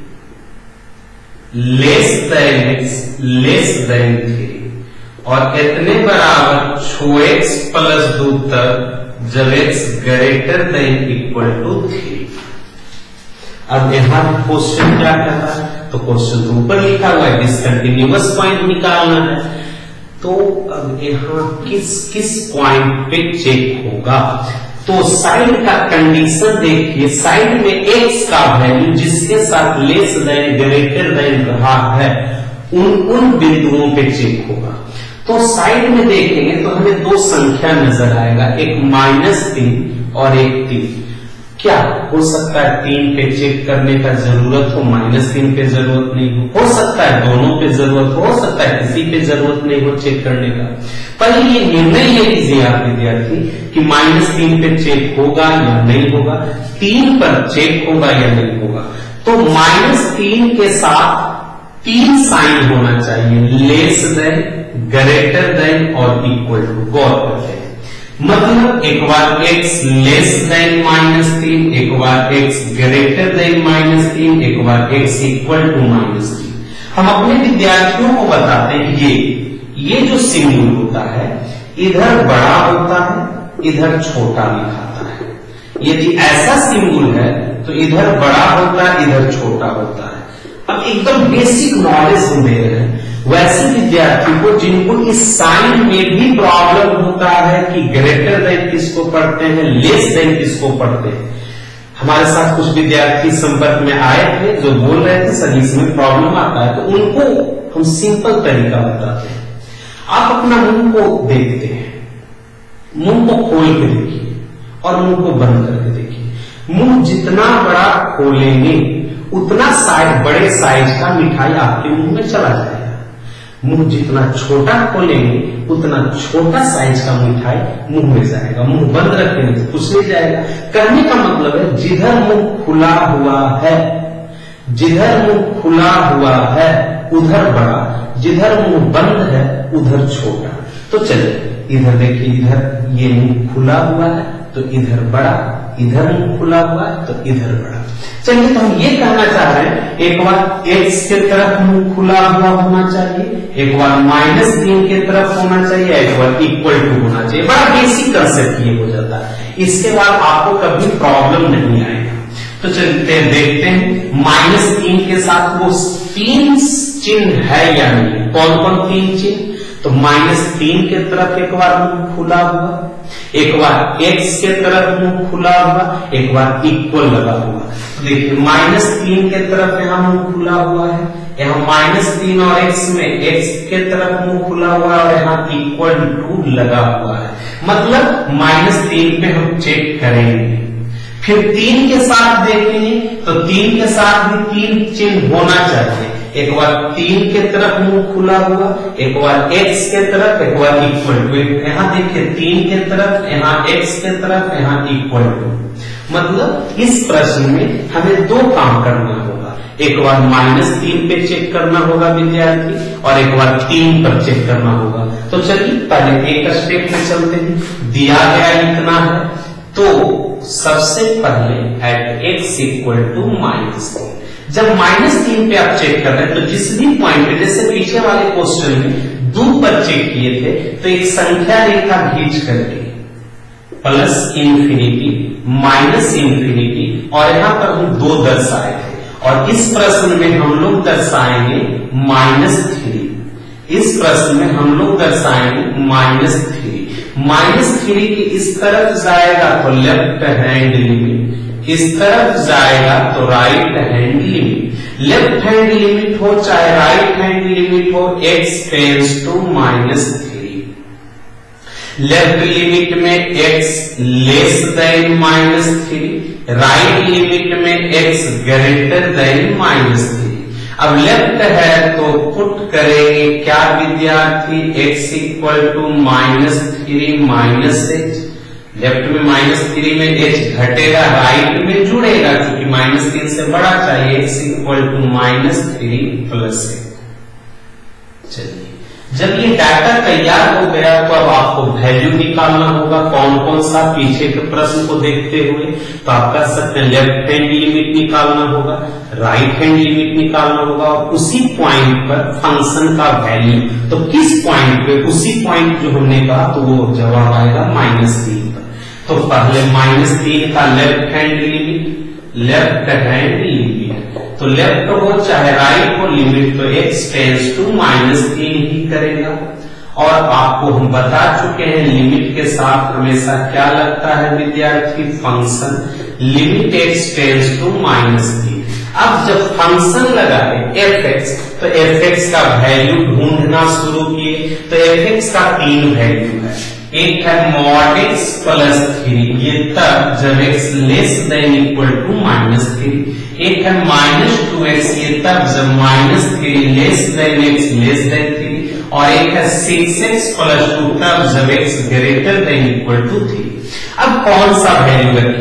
less than x less than 3 और इतने बराबर 6x प्लस 2 तक जब x greater than equal to 3। अब यहां क्वेश्चन क्या कर रहा है? तो क्वेश्चन तो ऊपर लिखा हुआ है डिसकंटिन्यूअस पॉइंट निकालना है। तो अब यहां किस पॉइंट पे चेक होगा? तो साइड का कंडीशन देखिए, साइड में x का वैल्यू जिसके साथ लेस देन ग्रेटर देन रहा है उन बिंदुओं पे चेक होगा। तो साइड में देखेंगे तो हमें 2 संख्या नजर आएगा, एक -3 और एक 3। क्या हो सकता है 3 पे चेक करने का जरूरत हो, -3 पे जरूरत नहीं हो सकता है दोनों पे जरूरत हो सकता है किसी पे जरूरत नहीं हो चेक करने का। पहले ये निर्णय ले लीजिए आप विद्यार्थी कि -3 पे चेक होगा या नहीं होगा, 3 पर चेक होगा या नहीं होगा। तो -3 के साथ 3 साइन होना चाहिए, लेस देन, ग्रेटर देन और इक्वल टू। गौर करते हैं, मतलब एक बार x लेस देन -3, एक बार x ग्रेटर देन -3, एक बार x इक्वल टू -3। हम अपने विद्यार्थियों को बताते हैं ये जो सिंबल होता है इधर बड़ा होता है, इधर छोटा लिखाता है। यदि ऐसा सिंबल है तो इधर बड़ा होता है, इधर छोटा होता है। अब एकदम बेसिक नॉलेज हम दे रहे हैं वैसे विद्यार्थी को जिनको इस साइन में भी प्रॉब्लम होता है कि ग्रेटर देन किसको पढ़ते हैं, लेस देन किसको पढ़ते हैं। हमारे साथ कुछ विद्यार्थी संपर्क में आए थे जो बोल रहे थे सर इसमें प्रॉब्लम आता है, तो उनको हम सिंपल तरीका बताते हैं। आप अपना मुंह को देखते हैं, मुंह को खोल के देखिए और मुंह को बंद करके देखिए। मुंह जितना बड़ा खोलेंगे उतना बड़े साइज का मिठाई आपके मुंह में चला जाएगा। मुंह जितना छोटा खोलेंगे उतना छोटा साइज का मिठाई मुंह में जाएगा। मुंह बंद रखेंगे तो कुछ नहीं जाएगा। कहने का मतलब है जिधर मुंह खुला हुआ है, जिधर मुंह खुला हुआ है उधर बड़ा, जिधर मुंह बंद है उधर छोटा। तो चलिए इधर देखिए, इधर ये मुंह खुला हुआ है तो इधर बड़ा, इधर मुंह खुला हुआ है तो इधर बड़ा। चलिए तो हम ये कहना चाह रहे हैं एक बार x के तरफ मुंह खुला हुआ होना चाहिए, एक बार -3 के तरफ होना चाहिए, एक बार इक्वल टू होना चाहिए। बड़ा बेसिक कंसेप्ट ये हो जाता है, इसके बाद आपको कभी प्रॉब्लम नहीं आएगा। तो चलते देखते हैं -3 के साथ वो 3 चिन्ह है या नहीं। कौन कौन 3 चिन्ह? तो -3 के तरफ एक बार मुंह खुला हुआ, एक बार x के तरफ मुंह खुला हुआ, एक बार इक्वल लगा हुआ। देखिए -3 के तरफ यहाँ मुंह खुला हुआ है, यहाँ -3 और x में x के तरफ मुंह खुला हुआ है और यहाँ इक्वल टू लगा हुआ है। मतलब -3 पे हम चेक करेंगे, फिर 3 के साथ देखेंगे तो 3 के साथ भी 3 चिन्ह होना चाहिए। एक बार 3 के तरफ मुंह खुला हुआ, एक बार x के तरफ, एक बार इक्वल टू। यहाँ देखिए 3 के तरफ, यहाँ x के तरफ, यहाँ इक्वल टू। मतलब इस प्रश्न में हमें 2 काम करना होगा, एक बार -3 पे चेक करना होगा विद्यार्थी और एक बार 3 पर चेक करना होगा। तो चलिए पहले एक स्टेप में चलते हैं। दिया गया इतना है तो सबसे पहले एट x इक्वल टू -3, जब -3 पे आप चेक कर रहे हैं तो जिस भी पॉइंट पे, जैसे पीछे वाले क्वेश्चन में 2 पर चेक किए थे तो एक संख्या रेखा खींच करके +∞, -∞, और यहाँ पर हम 2 दर्शाए थे और इस प्रश्न में हम लोग दर्शाएंगे -3। इस प्रश्न में हम लोग दर्शाएंगे -3। -3 के इस तरफ जाएगा तो लेफ्ट हैंड लिमिट, इस तरफ जाएगा तो right hand limit. Left hand limit हो चाहे राइट हैंड लिमिट हो, x tends to -3। Left limit में x less than -3, right limit में x ग्रेटर देन -3। अब लेफ्ट है तो पुट करेंगे क्या विद्यार्थी, x equal to -3 -h। Left में -3 में h घटेगा, राइट में जुड़ेगा क्योंकि -3 से बड़ा चाहिए, x इक्वल टू -3 + 1। चलिए जब ये डाटा तैयार हो गया तो अब आपको वैल्यू निकालना होगा। कौन कौन सा पीछे के प्रश्न को देखते हुए तो आप कर सकते हैं लेफ्ट हैंड लिमिट निकालना होगा, राइट हैंड लिमिट निकालना होगा और उसी पॉइंट पर फंक्शन का वैल्यू। तो किस पॉइंट पे, उसी पॉइंट जो हमने कहा तो वो जवाब आएगा -3 पर। तो पहले -3 का left hand limit, left hand limit तो लेफ्ट हो चाहे राइट हो, लिमिट तो x टेंड्स टू -3 ही करेगा। और आपको हम बता चुके हैं लिमिट के साथ हमेशा क्या लगता है विद्यार्थी, function. Limit x tends to -3। अब जब फंक्शन लगाए fx तो fx का वैल्यू ढूंढना शुरू किए तो fx का 3 वैल्यू है। एक है mod x + 3, ये तब जब x less than equal to -3। एक है -2x, ये तब जब -3 less than x less than 3। और एक है 6x + 2 तब जब x greater than equal to 3। अब कौन सा वैल्यू रखेंगे,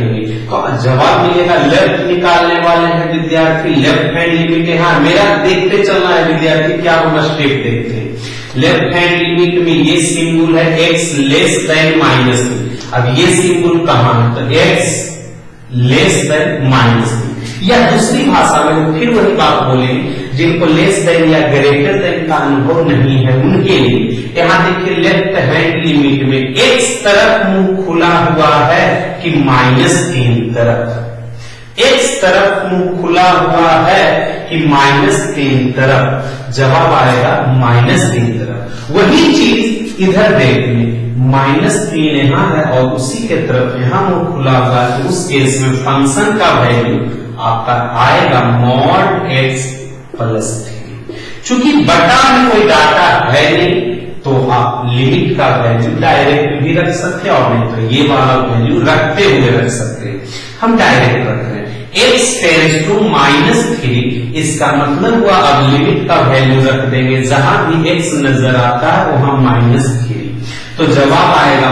तो जवाब मिलेगा लेफ्ट निकालने वाले हैं विद्यार्थी, लेफ्ट हैंड लिमिट है। हाँ, मेरा देखते चलना है विद्यार्थी, क्या होगा स्टेप देखते हैं। लेफ्ट हैंड लिमिट में ये सिंबल है x लेस देन -3। अब ये सिंबल कहां है, तो x लेस देन -3, या दूसरी भाषा में फिर वही बात बोलेंगे जिनको लेस देन या ग्रेटर देन का अनुभव नहीं है उनके लिए। यहां देखिए लेफ्ट हैंड लिमिट में x तरफ मुंह खुला हुआ है कि -3 तरफ, x तरफ मुंह खुला हुआ है कि -3 तरफ, जवाब आएगा -3 तरफ। वही चीज इधर देखिए -3 यहाँ है और उसी के तरफ यहाँ मुंह खुला हुआ है, तो उस केस में फंक्शन का वैल्यू आपका आएगा mod x प्लस 3। चूंकि बटा में कोई डाटा है नहीं तो आप लिमिट का वैल्यू डायरेक्ट भी रख सकते हैं और नहीं तो ये वाला वैल्यू रखते हुए रख सकते हैं। हम डायरेक्ट रख रहे हैं x टेंड्स टू -3, इसका मतलब हुआ अब लिमिट का वैल्यू रख देंगे, जहां भी x नजर आता है वहां -3, तो जवाब आएगा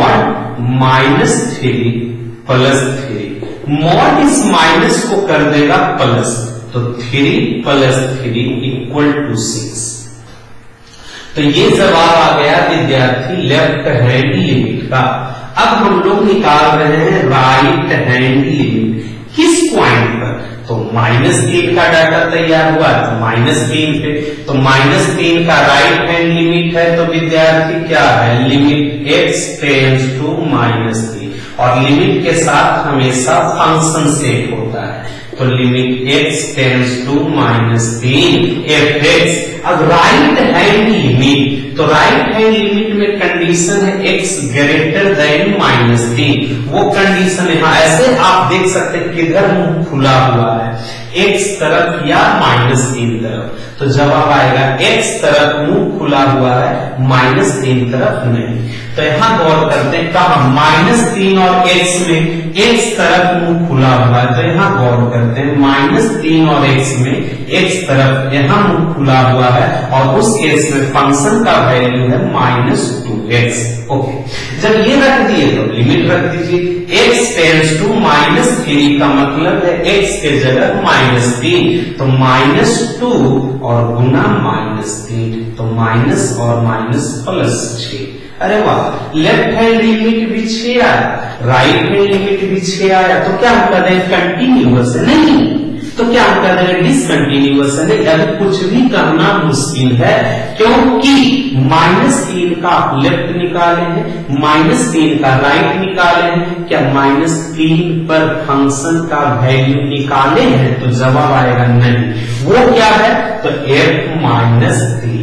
mod -3 प्लस 3। मॉड इस माइनस को कर देगा प्लस, तो 3 प्लस 3 इक्वल टू 6। तो ये जवाब आ गया विद्यार्थी लेफ्ट हैंड लिमिट का। अब हम लोग निकाल रहे हैं राइट हैंड लिमिट, किस पॉइंट पर, तो -3 का डाटा तैयार हुआ तो -3 पे, तो -3 का राइट हैंड लिमिट है, तो विद्यार्थी क्या है, लिमिट x टेंड्स टू -3, और लिमिट के साथ हमेशा फंक्शन सेट होता है, तो limit x tends to -3 fx। अब राइट हैंड लिमिट, तो राइट हैंड लिमिट में कंडीशन है x ग्रेटर देन -3, वो कंडीशन यहाँ ऐसे आप देख सकते हैं किधर मुंह खुला हुआ है, x तरफ या -3 तरफ, तो जवाब आएगा x तरफ मुंह खुला हुआ है, -3 तरफ नहीं। तो यहां गौर करते हैं कहा -3 और x में x तरफ मुंह खुला हुआ है, तो यहां गौर करते हैं -3 और x में x तरफ यहां मुंह खुला हुआ है और उस केस में फंक्शन का वैल्यू है -2x। ओके, जब ये रख दिए तो लिमिट रख दीजिए, x टेंड्स टू -3 का मतलब है x के जगह -3, तो -2 और गुना -3, तो माइनस और माइनस प्लस 6। अरे वाह, लेफ्ट हैंड लिमिट भी 6 आया, राइट हैंड लिमिट भी 6 आया, तो क्या हम कर रहे हैं कंटिन्यूअस नहीं, तो क्या हम कर रहे हैं डिसकंटिन्यूअस नहीं। अभी कुछ भी करना मुश्किल है क्योंकि -3 का आप लेफ्ट निकाले हैं, -3 का राइट निकाले हैं, क्या -3 पर फंक्शन का वैल्यू निकाले हैं, तो जवाब आएगा नहीं। वो क्या है, तो f-3,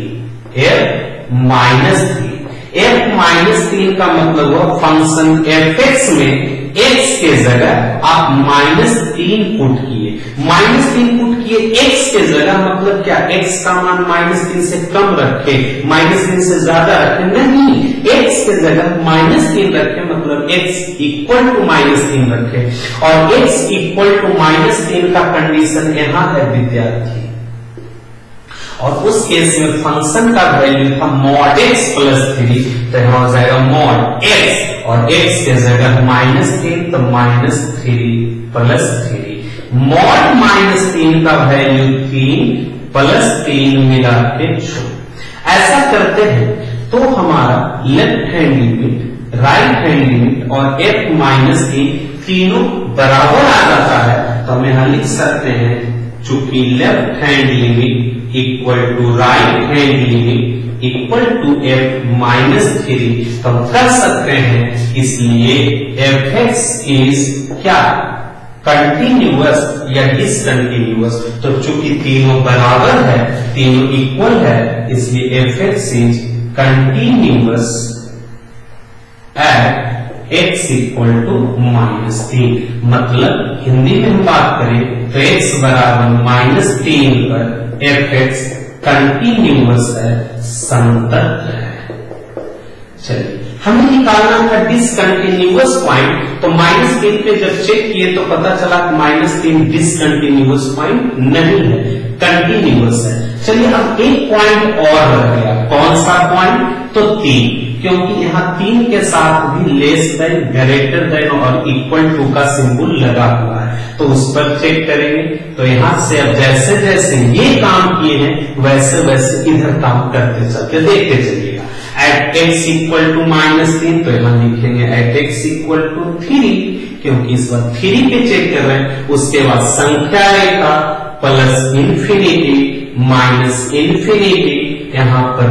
f-3 का मतलब हुआ फंक्शन fx में x के जगह आप -3 पुट किए, -3 पुट किए x के जगह, मतलब क्या x का मान -3 से कम रखे, -3 से ज्यादा रखे नहीं, x के जगह -3 रखे, मतलब x इक्वल टू -3 रखे, और x इक्वल टू -3 का कंडीशन यहां है विद्यार्थी, और उस केस में फंक्शन का वैल्यू था mod x प्लस 3, तो यहां हो जाएगा mod x और x के जगह -3, तो -3 प्लस 3, mod -3 का वैल्यू 3 प्लस 3 मिला के 6। ऐसा करते हैं तो हमारा left hand limit, right hand limit और f-3 तीनों बराबर आ जाता है, तो हम यहां लिख सकते हैं चूंकि left hand limit equal to right hand limit equal to f-3, तो हम कर सकते हैं, इसलिए fx इज क्या, कंटिन्यूअस या डिसकंटिन्यूअस, तो चूंकि तीनों बराबर है, तीनों इक्वल है, इसलिए fx is continuous at x equal to -3। मतलब हिंदी में हम बात करें तो x बराबर -3 पर fx कंटिन्यूअस है, संतत है। चलिए, हमें निकालना था डिसकंटिन्यूअस पॉइंट, तो -3 पे जब चेक किए तो पता चला कि -3 डिसकंटिन्यूअस पॉइंट नहीं है, कंटिन्यूअस है। चलिए, अब एक पॉइंट और रह गया, कौन सा पॉइंट, तो 3, क्योंकि यहाँ 3 के साथ भी लेस देन, ग्रेटर देन और इक्वल टू का सिंबल लगा हुआ है, तो उस पर चेक करेंगे। तो यहां से अब जैसे जैसे ये काम किए हैं वैसे वैसे इधर काम करते चलते देखते चलिएगा। एट x इक्वल टू -3, तो यहां लिखेंगे एट x इक्वल टू 3, क्योंकि इस बार 3 पे चेक कर रहे हैं। उसके बाद संख्या रेखा प्लस इंफिनिटी माइनस इंफिनिटी, यहाँ पर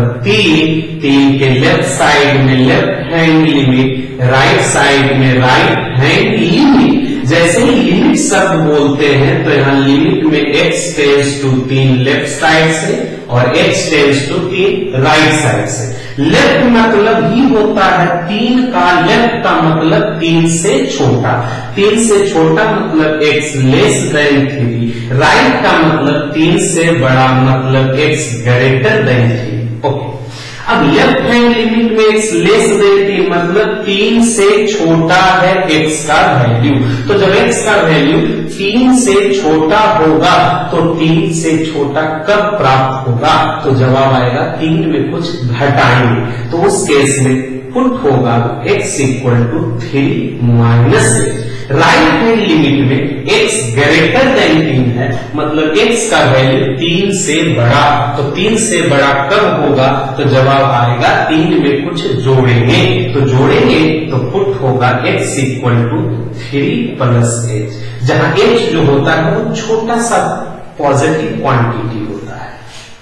3 के लेफ्ट साइड में left hand limit, right side में राइट हैंड लिमिट। जैसे ही लिमिट शब्द बोलते हैं तो यहाँ लिमिट में x tends to 3 left side से और x tends to 3 right side से। लेफ्ट मतलब ही होता है 3 का, लेफ्ट का मतलब 3 से छोटा, 3 से छोटा मतलब x लेस देन 3, राइट का मतलब 3 से बड़ा मतलब x ग्रेटर देन 3। ओके, अब लेफ्ट हैंड लिमिट में x लेस देन 3 मतलब 3 से छोटा है x का वैल्यू। तो जब x का वैल्यू 3 से छोटा होगा तो 3 से छोटा कब प्राप्त होगा? तो जवाब आएगा 3 में कुछ घटाएंगे, तो उस केस में पुट होगा x equal to 3 minus x। Right hand limit में x ग्रेटर देन 3 है, मतलब x का वैल्यू 3 से बड़ा, तो 3 से बड़ा कब होगा? तो जवाब आएगा 3 में कुछ जोड़ेंगे, तो जोड़ेंगे तो पुट होगा x equal to 3 plus h, जहां h जो होता है वो छोटा सा पॉजिटिव क्वांटिटी होता है।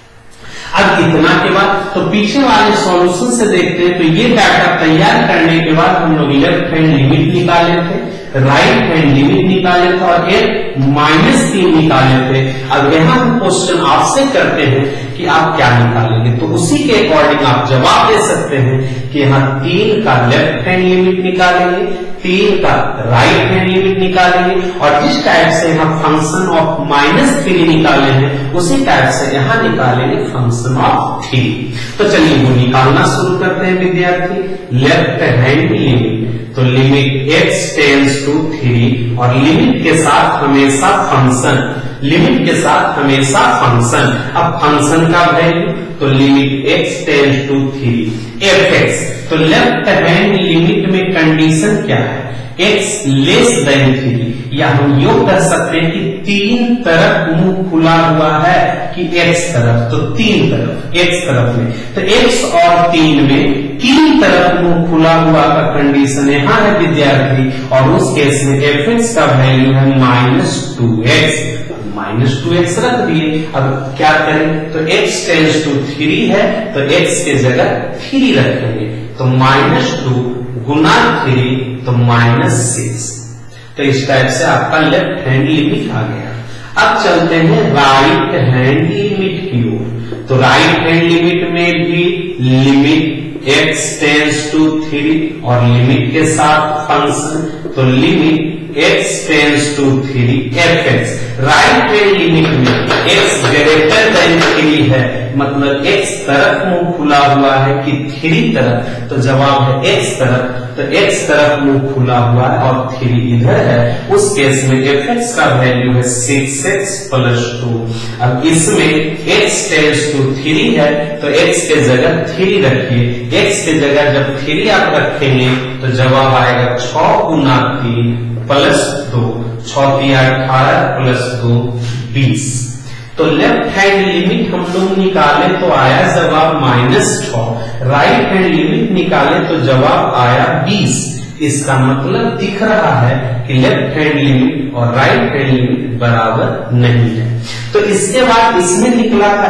अब इतना के बाद तो पीछे वाले सॉल्यूशन से देखते हैं। तो ये डाटा तैयार करने के बाद हम लोग लेफ्ट हैंड लिमिट निकाले थे, राइट हैंड लिमिट निकाले थे और एक -3 निकाले थे। अब यहाँ हम क्वेश्चन आपसे करते हैं कि आप क्या निकालेंगे, तो उसी के अकॉर्डिंग आप जवाब दे सकते हैं कि यहाँ 3 का लेफ्ट हैंड लिमिट निकालेंगे, 3 का राइट हैंड लिमिट निकालेंगे, और जिस टाइप से यहाँ फंक्शन ऑफ -3 निकाले हैं उसी टाइप से यहाँ निकालेंगे फंक्शन ऑफ 3। तो चलिए वो निकालना शुरू करते हैं विद्यार्थी। लेफ्ट हैंड लिमिट, तो लिमिट x टेंड्स टू 3 और लिमिट के साथ हमेशा फंक्शन, लिमिट के साथ हमेशा फंक्शन। अब फंक्शन का वैल्यू तो limit x tends to 3 fx, तो लेफ्ट हैंड लिमिट में कंडीशन क्या है? x लेस देन 3, या हम योग कर सकते हैं कि 3 तरफ मुंह खुला हुआ है कि x तरफ, तो 3 तरफ x तरफ में, तो x और 3 में 3 तरफ मुंह खुला हुआ का कंडीशन यहाँ है विद्यार्थी, और उस केस में fx का वैल्यू है -2x, -2x रख दिए। अब क्या करें, तो x टेंड्स टू 3 है तो x के जगह 3 रखेंगे, तो -2 गुना 3 तो -6। तो इस टाइप से आपका लेफ्ट हैंड लिमिट आ गया। अब चलते हैं राइट हैंड लिमिट की ओर। तो राइट हैंड लिमिट में भी लिमिट x टेंड्स टू 3 और लिमिट के साथ फंक्शन, तो limit x tends to 3 fx। Right hand limit में x ग्रेटर देन 3 है, मतलब x तरफ मुंह खुला हुआ है कि 3 तरफ, तो जवाब है x तरफ, तो x तरफ मुंह खुला हुआ है और 3 इधर है। उस केस में fx का वैल्यू है 6x प्लस 2। अब इसमें x टेंड्स टू 3 है तो x के जगह 3 रखिए, x के जगह जब 3 आप रखेंगे तो जवाब आएगा 6 गुना 3 प्लस 2, 6 3 18 प्लस 2 20। तो लेफ्ट हैंड लिमिट हम लोग निकाले तो आया जवाब -6, राइट हैंड लिमिट निकाले तो जवाब आया 20। इसका मतलब दिख रहा है कि लेफ्ट हैंड लिमिट और राइट हैंड लिमिट बराबर नहीं है। तो इसके बाद इसमें निकला था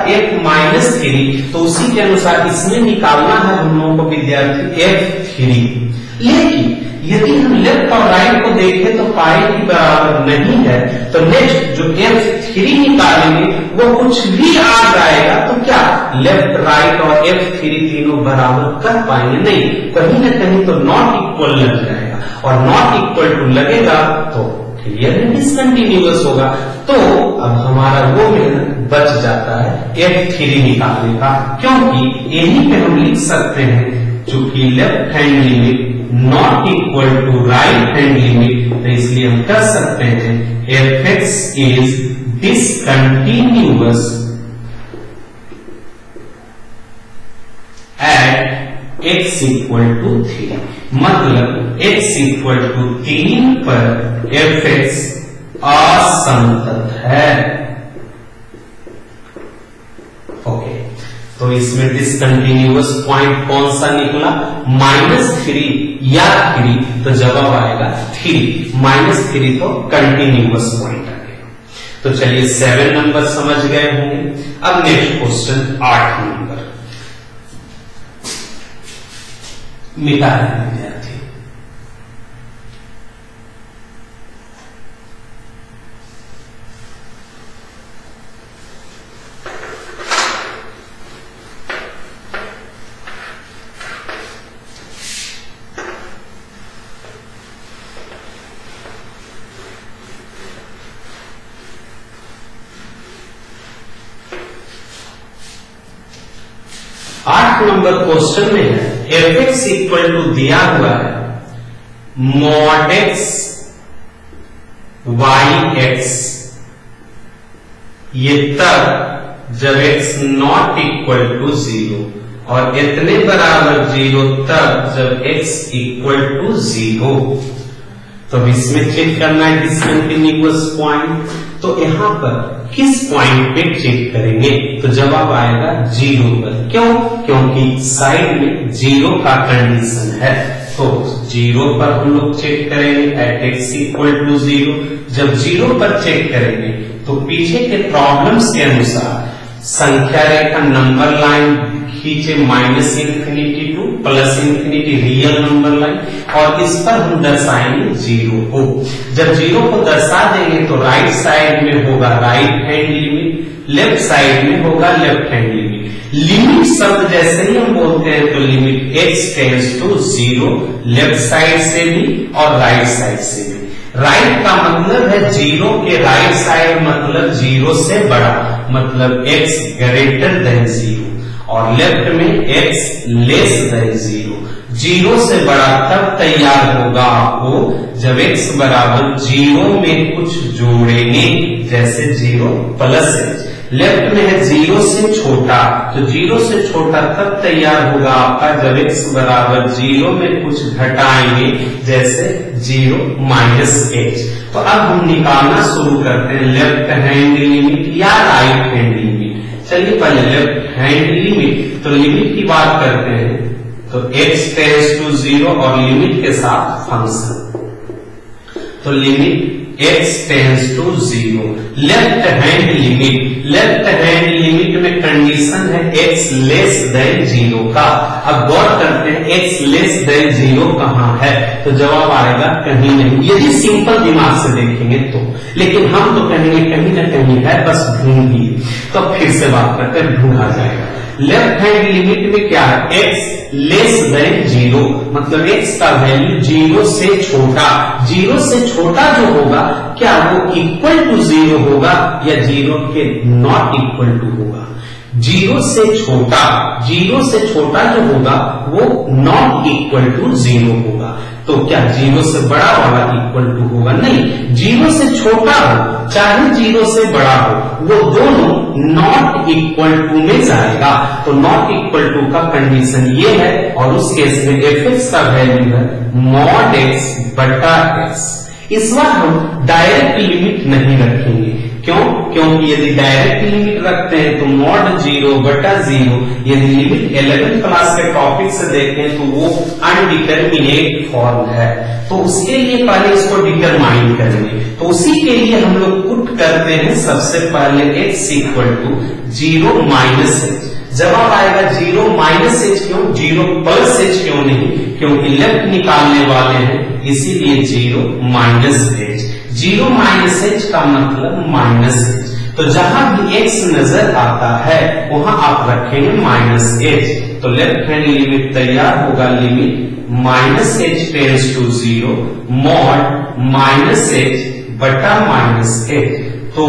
f-3, तो उसी के अनुसार इसमें निकालना है हम लोगों को विद्यार्थी f3। लेकिन यदि हम लेफ्ट और राइट को देखें तो पाए कि बराबर नहीं है, तो नेक्स्ट जो f3 निकालेंगे वो कुछ भी आ जाएगा, तो क्या लेफ्ट राइट और f3 तीनों बराबर कर पाएंगे? नहीं, कहीं ना कहीं तो नॉट इक्वल लग जाएगा, और नॉट इक्वल टू लगेगा तो क्लियरली डिसकंटिन्यूअस होगा। तो अब हमारा वो मेहनत बच जाता है f3 निकालने का, क्योंकि यहीं पे हम लिख सकते हैं चूंकि left hand limit not equal to right hand limit, तो इसलिए हम कर सकते हैं fx is discontinuous at x equal to 3, मतलब x इक्वल टू 3 पर fx असंतत है। ओके, तो इसमें डिसकंटिन्यूअस पॉइंट कौन सा निकला? -3 या 3, तो जवाब आएगा 3। -3 तो कंटिन्यूअस पॉइंट आ गया। तो चलिए 7 नंबर समझ गए होंगे। अब नेक्स्ट क्वेश्चन 8 नंबर मिटा है विद्यार्थी। आठ नंबर क्वेश्चन में है fx इक्वल टू दिया हुआ है mod x yx, ये तब जब x नॉट इक्वल टू 0 और इतने बराबर 0 तब जब x इक्वल टू 0। तो इसमें चेक करना है डिसकंटिन्यूअस पॉइंट। तो यहां पर किस पॉइंट पे चेक करेंगे? तो जवाब आएगा 0 पर। क्यों? क्योंकि साइड में 0 का कंडीशन है। तो 0 पर हम लोग चेक करेंगे एट x इक्वल टू 0। जब 0 पर चेक करेंगे तो पीछे के प्रॉब्लम्स के अनुसार संख्या रेखा नंबर लाइन खींचे -∞ टू +∞, रियल नंबर लाइन, और इस पर हम दर्शाएंगे 0 को। जब 0 को दर्शा देंगे तो राइट साइड में होगा right hand limit, left side में होगा लेफ्ट हैंड लिमिट। लिमिट शब्द जैसे ही हम बोलते हैं तो limit x tends to 0, left side से भी और राइट साइड से भी। राइट का मतलब है 0 के राइट साइड, मतलब 0 से बड़ा, मतलब x ग्रेटर देन 0, और लेफ्ट में x लेस देन 0। 0 से बड़ा तब तैयार होगा आपको जब x बराबर 0 में कुछ जोड़ेंगे, जैसे 0 प्लस h। लेफ्ट में है 0 से छोटा, तो 0 से छोटा तब तैयार होगा आपका जब x बराबर 0 में कुछ घटाएंगे, जैसे 0 माइनस h। तो अब हम निकालना शुरू करते हैं लेफ्ट हैंड लिमिट या राइट हैंड लिमिट। चलिए पहले लेफ्ट हैंड लिमिट, तो लिमिट की बात करते हैं तो x टेंड्स टू 0 और लिमिट के साथ फंक्शन, तो limit x tends to 0। Left hand limit, left hand limit में कंडीशन है x लेस देन 0 का। अब गौर करते हैं x लेस देन 0 कहां है? तो जवाब आएगा कहीं नहीं, यदि सिंपल दिमाग से देखेंगे तो। लेकिन हम तो कहेंगे कहीं ना कहीं है, बस ढूंढिए। तो फिर से बात करते हैं, ढूंढा जाएगा। लेफ्ट हैंड लिमिट में क्या है? x लेस देन 0, मतलब x का वैल्यू 0 से छोटा। 0 से छोटा जो होगा क्या वो इक्वल टू 0 होगा या 0 के नॉट इक्वल टू होगा? 0 से छोटा, 0 से छोटा जो होगा वो नॉट इक्वल टू 0 होगा। तो क्या 0 से बड़ा वाला इक्वल टू होगा? नहीं, 0 से छोटा हो चाहे 0 से बड़ा हो, वो दोनों नॉट इक्वल टू में जाएगा। तो नॉट इक्वल टू का कंडीशन ये है, और उस केस में fx का वैल्यू है mod x बटा x। इस बार हम डायरेक्ट लिमिट नहीं रखेंगे। क्यों? क्योंकि यदि डायरेक्ट लिमिट रखते हैं तो mod 0 बटा 0, यदि लिमिट 11th क्लास के टॉपिक से देखें तो वो अनडिटरमिनेट फॉर्म है। तो उसके लिए पहले इसको डिटरमाइन करेंगे। तो उसी के लिए हम लोग पुट करते हैं सबसे पहले x equal to 0 minus h। जवाब आएगा 0 माइनस h। क्यों? 0 प्लस h क्यों नहीं? क्योंकि लेफ्ट निकालने वाले हैं, इसीलिए 0 माइनस h। 0 माइनस h का मतलब माइनस h। तो जहां भी x नजर आता है वहां आप रखेंगे माइनस h। तो लेफ्ट हैंड लिमिट तैयार होगा, limit minus h tends to 0 mod minus h बटा माइनस h। तो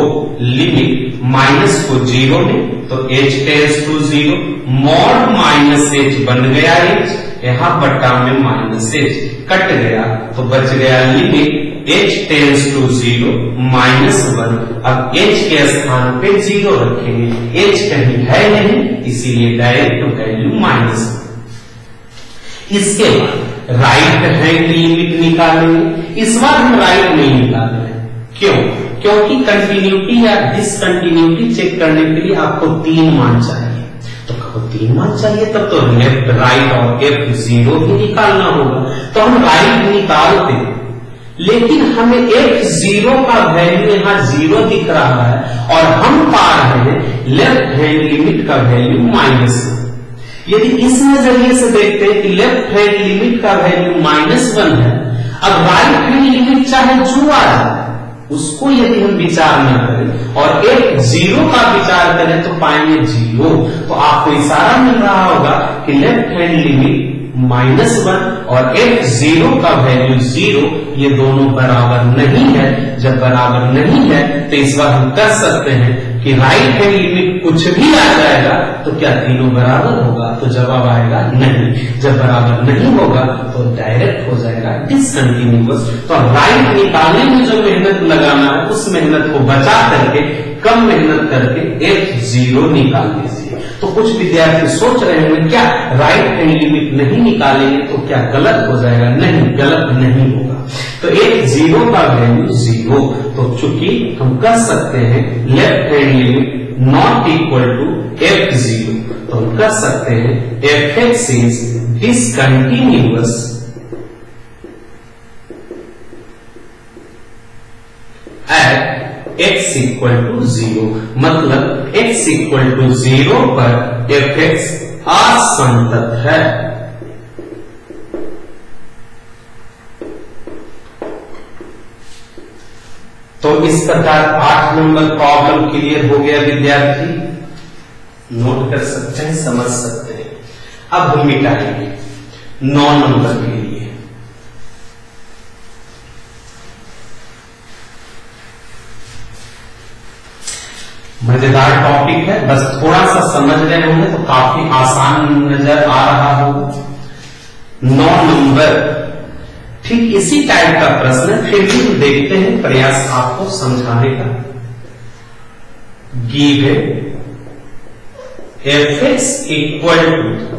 लिमिट माइनस को 0 में, तो h tends to 0 mod minus h बन गया h, यहां बटा में माइनस h कट गया, तो बच गया limit h tends to 0 minus 1। अब h के स्थान पे 0 रखेंगे, h कहीं है नहीं, इसीलिए डायरेक्ट वैल्यू -1। इसके बाद राइट हैंड लिमिट निकालेंगे। इस बार हम राइट नहीं निकाल रहे हैं, क्यों? क्योंकि कंटिन्यूटी या डिसकंटिन्यूटी चेक करने के लिए आपको 3 मान चाहिए। तो कब 3 मान चाहिए तब तो लेफ्ट राइट और F0 भी निकालना होगा। तो हम राइट निकालते हैं, लेकिन हमें F0 का वैल्यू यहाँ 0 दिख रहा है और हम पा रहे हैं लेफ्ट हैंड लिमिट का वैल्यू -1। यदि इस नजरिए से देखते हैं कि लेफ्ट हैंड लिमिट का वैल्यू -1 है, अब राइट हैंड लिमिट चाहे जो आ जाए उसको यदि हम विचार न करें और F0 का विचार करें तो पाएंगे 0। तो आपको इशारा मिल रहा होगा कि लेफ्ट हैंड लिमिट -1 और F0 का वैल्यू 0, ये दोनों बराबर नहीं है। जब बराबर नहीं है तो इस बार हम कह सकते हैं कि राइट हैंड लिमिट कुछ भी आ जाएगा तो क्या तीनों बराबर होगा? तो जवाब आएगा नहीं। जब बराबर नहीं होगा तो डायरेक्ट हो जाएगा डिसकंटिन्यूअस। तो राइट निकालने में जो मेहनत लगाना है उस मेहनत को बचा करके, कम मेहनत करके F0 निकाल लीजिए। तो कुछ विद्यार्थी सोच रहे हैं क्या राइट हैंड लिमिट नहीं निकालेंगे तो क्या गलत हो जाएगा? नहीं, गलत नहीं होगा। तो F0 का वैल्यू 0। तो चूंकि हम कह सकते हैं left hand limit not equal to F0, तो हम कह सकते हैं Fx is discontinuous at x equal to 0। मतलब x इक्वल टू 0 पर Fx असंतत है। तो इस प्रकार 8 नंबर प्रॉब्लम क्लियर हो गया विद्यार्थी, नोट कर सकते हैं, समझ सकते हैं। अब हम मिटाएंगे 9 नंबर के लिए। मजेदार टॉपिक है, बस थोड़ा सा समझ रहे होंगे तो काफी आसान नजर आ रहा होगा। 9 नंबर ठीक इसी टाइप का प्रश्न है, फिर भी हम देखते हैं, प्रयास आपको समझाने का। Given Fx equal to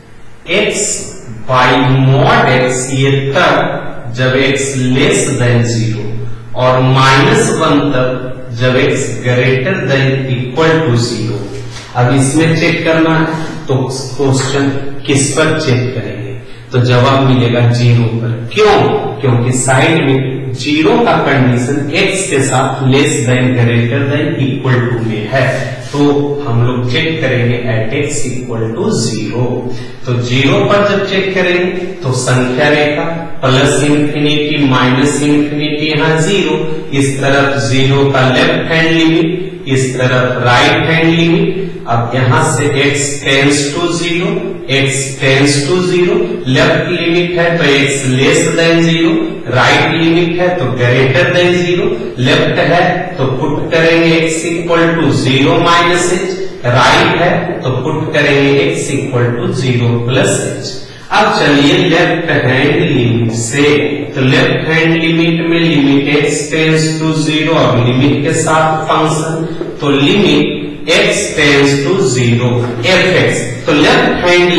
x by mod x, ये तब जब x लेस देन 0 और -1 तब जब x greater than equal to 0। अब इसमें चेक करना है तो क्वेश्चन किस पर चेक करेंगे? तो जवाब मिलेगा 0 पर। क्यों? क्योंकि साइड में 0 का कंडीशन x के साथ less than greater than equal to में है। तो हम लोग चेक करेंगे एट x इक्वल टू 0। तो 0 पर जब चेक करेंगे तो संख्या रेखा प्लस इंफिनिटी माइनस इंफिनिटी, यहाँ 0, इस तरफ 0 का लेफ्ट हैंड लिमिट, इस तरफ राइट हैंड लिमिट। अब यहां से x tends to 0, x tends to 0, left limit है तो x less than 0, right limit है तो ग्रेटर देन 0, लेफ्ट है तो पुट करेंगे x equal to 0 minus h, right है तो पुट करेंगे x equal to 0 plus h। अब चलिए लेफ्ट हैंड लिमिट से, तो लेफ्ट हैंड लिमिट में लिमिट x टेंस टू 0 और लिमिट के साथ फंक्शन, तो limit x tends to 0 fx। तो लेफ्ट हैंड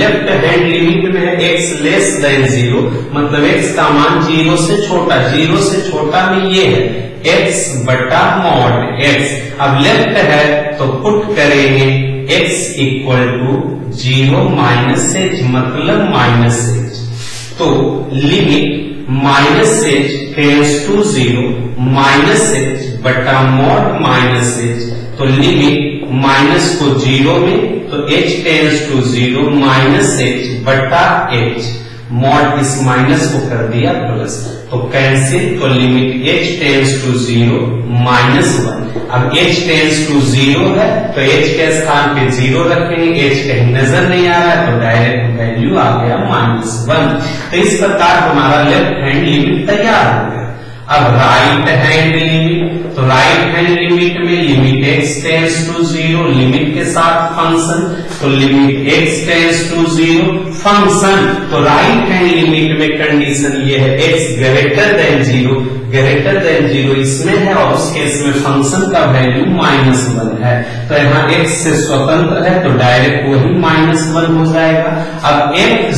लिमिट में है x लेस देन 0, मतलब x का मान 0 से छोटा, 0 से छोटा में ये है x बटा मॉड x। अब लेफ्ट है तो पुट करेंगे x equal to 0 minus h, मतलब माइनस h। तो limit minus h tends to 0 minus h बटा मॉड माइनस h। तो लिमिट माइनस को 0 में तो h tends to 0 minus h बटा h, मॉड इस माइनस को कर दिया प्लस, तो कैंसिल। तो limit h tends to 0 minus 1। अब h टेंस टू 0 है तो h के स्थान पे 0 रखेंगे, h कहीं नजर नहीं आ रहा है तो डायरेक्ट वैल्यू आ गया -1। तो इस प्रकार हमारा लेफ्ट हैंड लिमिट तैयार हो गया। अब राइट हैंड लिमिट, तो राइट हैंड लिमिट में limit x tends to 0, limit के साथ फंक्शन, तो limit x tends to 0 function. तो राइट हैंड लिमिट में कंडीशन ये है x greater than 0, greater than zero इसमें है और उस केस में फंक्शन का वैल्यू -1 है, तो यहाँ x से स्वतंत्र है तो डायरेक्ट वही -1 हो जाएगा। अब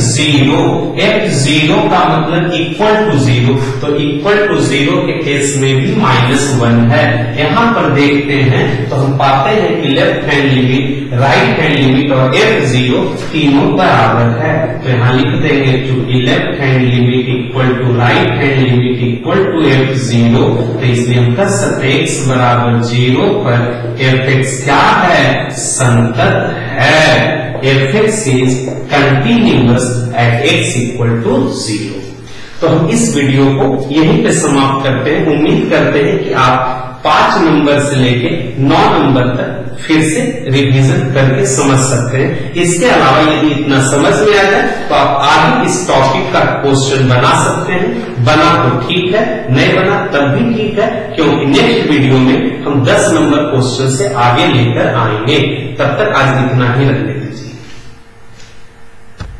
f0 का मतलब इक्वल टू 0, तो इक्वल टू 0 के केस में भी -1 है। यहाँ पर देखते हैं तो हम पाते हैं कि left hand limit, right hand limit और f0 तीनों बराबर है, तो यहाँ लिख देंगे क्योंकि left hand limit equal to right hand limit equal to f0, तो इसलिए हम कर सकते हैं x बराबर 0 पर fx क्या है, संतत है। fx is continuous at x equal to 0। तो हम इस वीडियो को यहीं पे समाप्त करते हैं। उम्मीद करते हैं कि आप 5 नंबर से लेके 9 नंबर तक फिर से रिवीजन करके समझ सकते हैं। इसके अलावा यदि इतना समझ में आ जाए तो आप आगे इस टॉपिक का क्वेश्चन बना सकते हैं। बना तो ठीक है, नहीं बना तब भी ठीक है, क्योंकि नेक्स्ट वीडियो में हम 10 नंबर क्वेश्चन से आगे लेकर आएंगे। तब तक आज इतना ही रखते हैं।